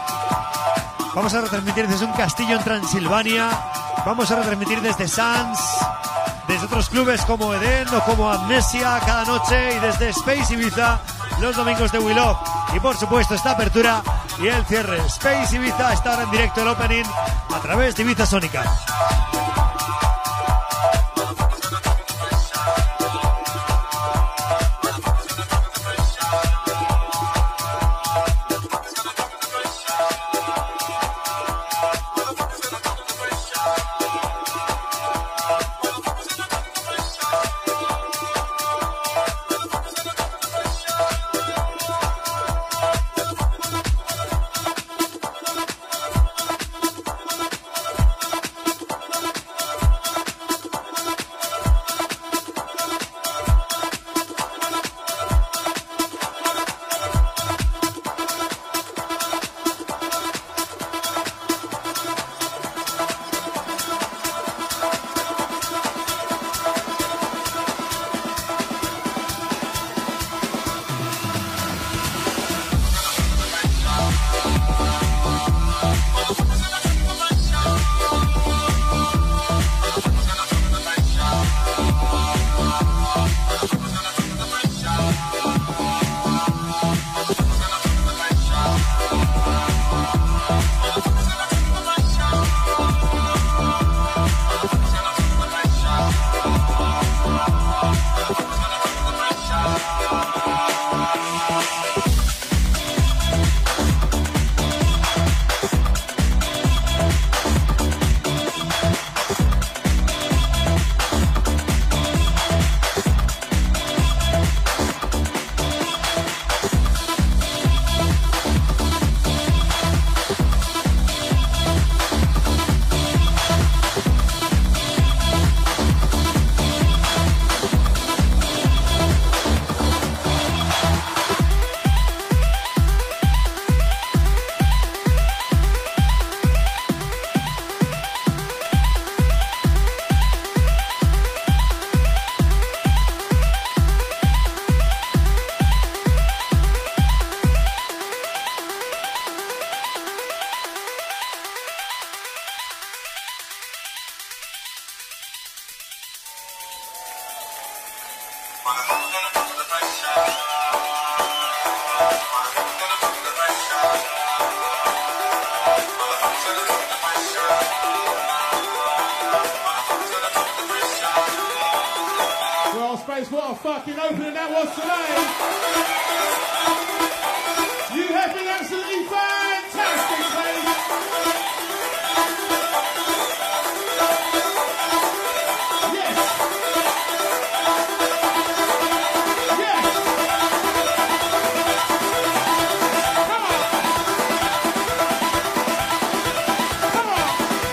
Vamos a retransmitir desde un castillo en Transilvania. Vamos a retransmitir desde Sans, desde otros clubes como Eden o como Amnesia cada noche, y desde Space Ibiza los domingos de We Love. Y por supuesto esta apertura y el cierre. Space Ibiza está ahora en directo, el opening a través de Ibiza Sónica. place. What a fucking opening that was today. You have been absolutely fantastic, place. Yes. Yes. Come on. Come on.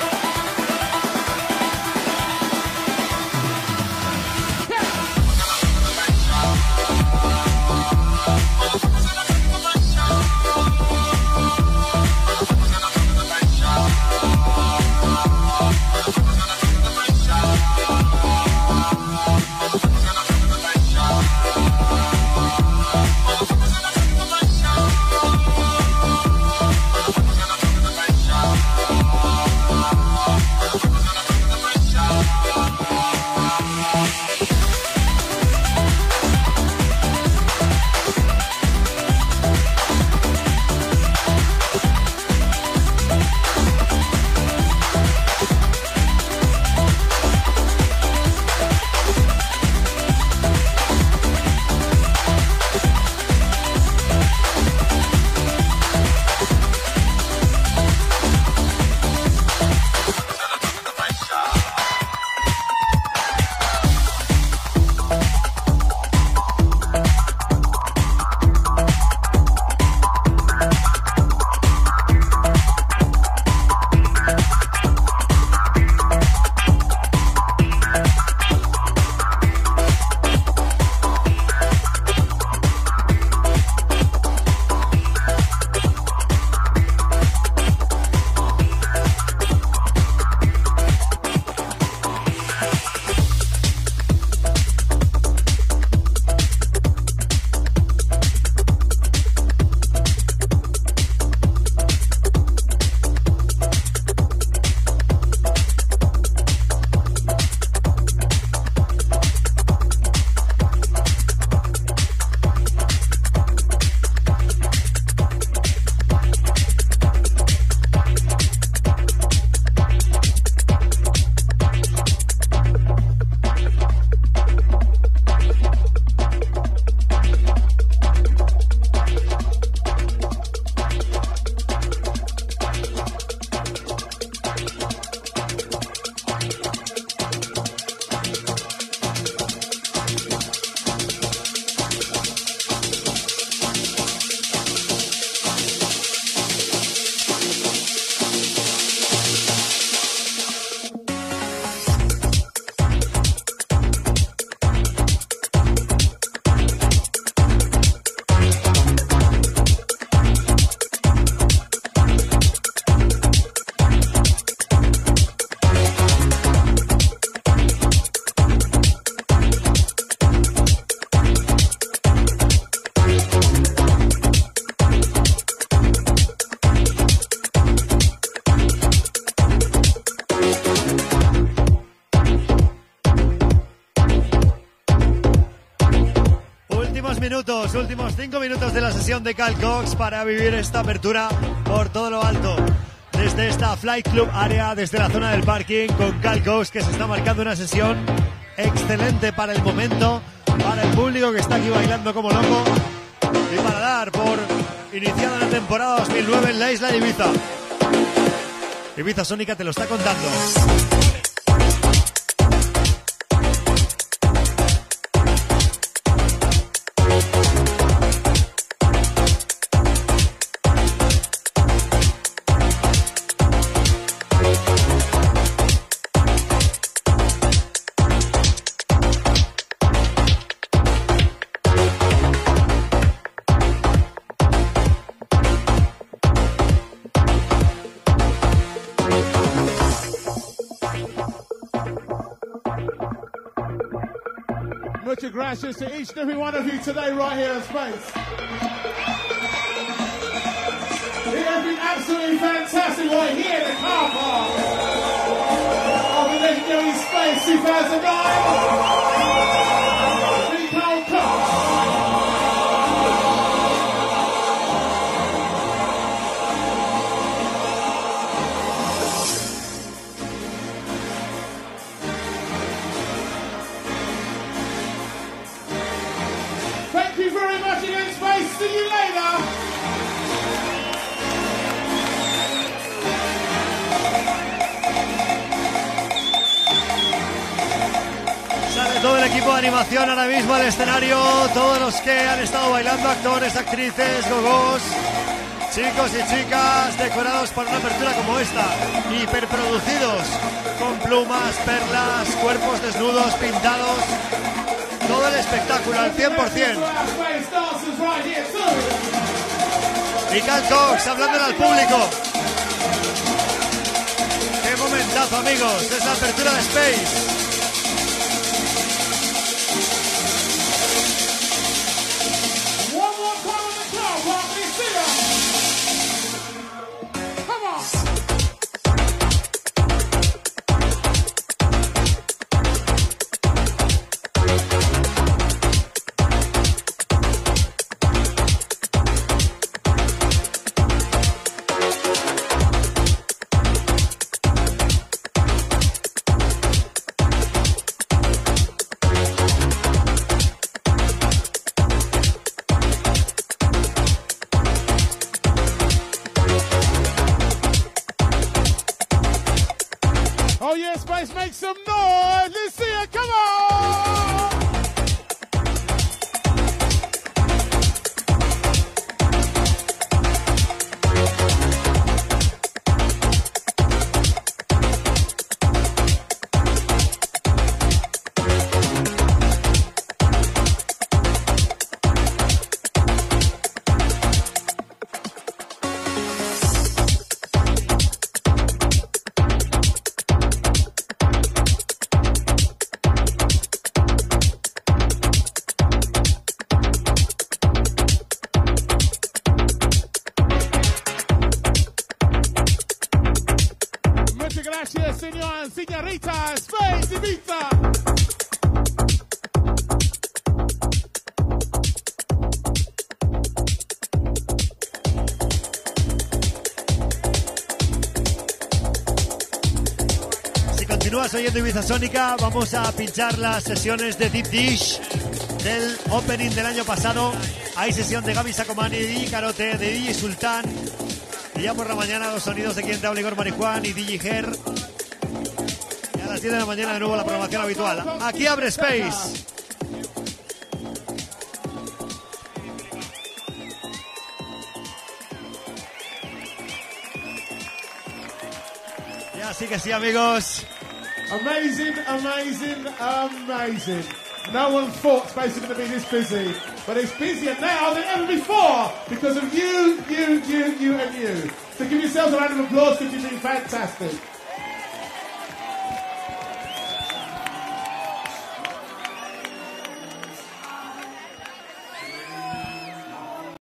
Minutos, últimos cinco minutos de la sesión de Carl Cox para vivir esta apertura por todo lo alto. Desde esta Flight Club área, desde la zona del parking, con Carl Cox, que se está marcando una sesión excelente para el momento, para el público que está aquí bailando como loco y para dar por iniciada la temporada dos mil nueve en la isla de Ibiza. Ibiza Sónica te lo está contando. Muchas gracias to each and every one of you today right here in space. It has been absolutely fantastic right here in the car park of the legendary Space two thousand nine. Big Carl Cox. equipo de animación ahora mismo al escenario, todos los que han estado bailando, actores, actrices, gogos, chicos y chicas, decorados para una apertura como esta, hiperproducidos, con plumas, perlas, cuerpos desnudos, pintados, todo el espectáculo al cien por ciento. Y Cal Cox hablándole al público. ¡Qué momentazo, amigos! Es la apertura de Space. Oh yeah, Space, make some noise. Let's see it. Come on. Gracias, señor y señorita, Space Ibiza. Si continúas oyendo Ibiza Sónica, vamos a pinchar las sesiones de Deep Dish del opening del año pasado. Hay sesión de Gaby Sacomani, D J Carote, de D J Sultán. Y ya por la mañana los sonidos de quien te habla, Igor Marijuán y D J Ger. Y a las diez de la mañana de nuevo la programación habitual. Aquí abre Space. Ya sí que sí, amigos. Amazing, amazing, amazing. No one thought Space was going to be this busy, but it's busier now than ever before because of you, you, you, you, and you. So give yourselves a round of applause because you've been fantastic.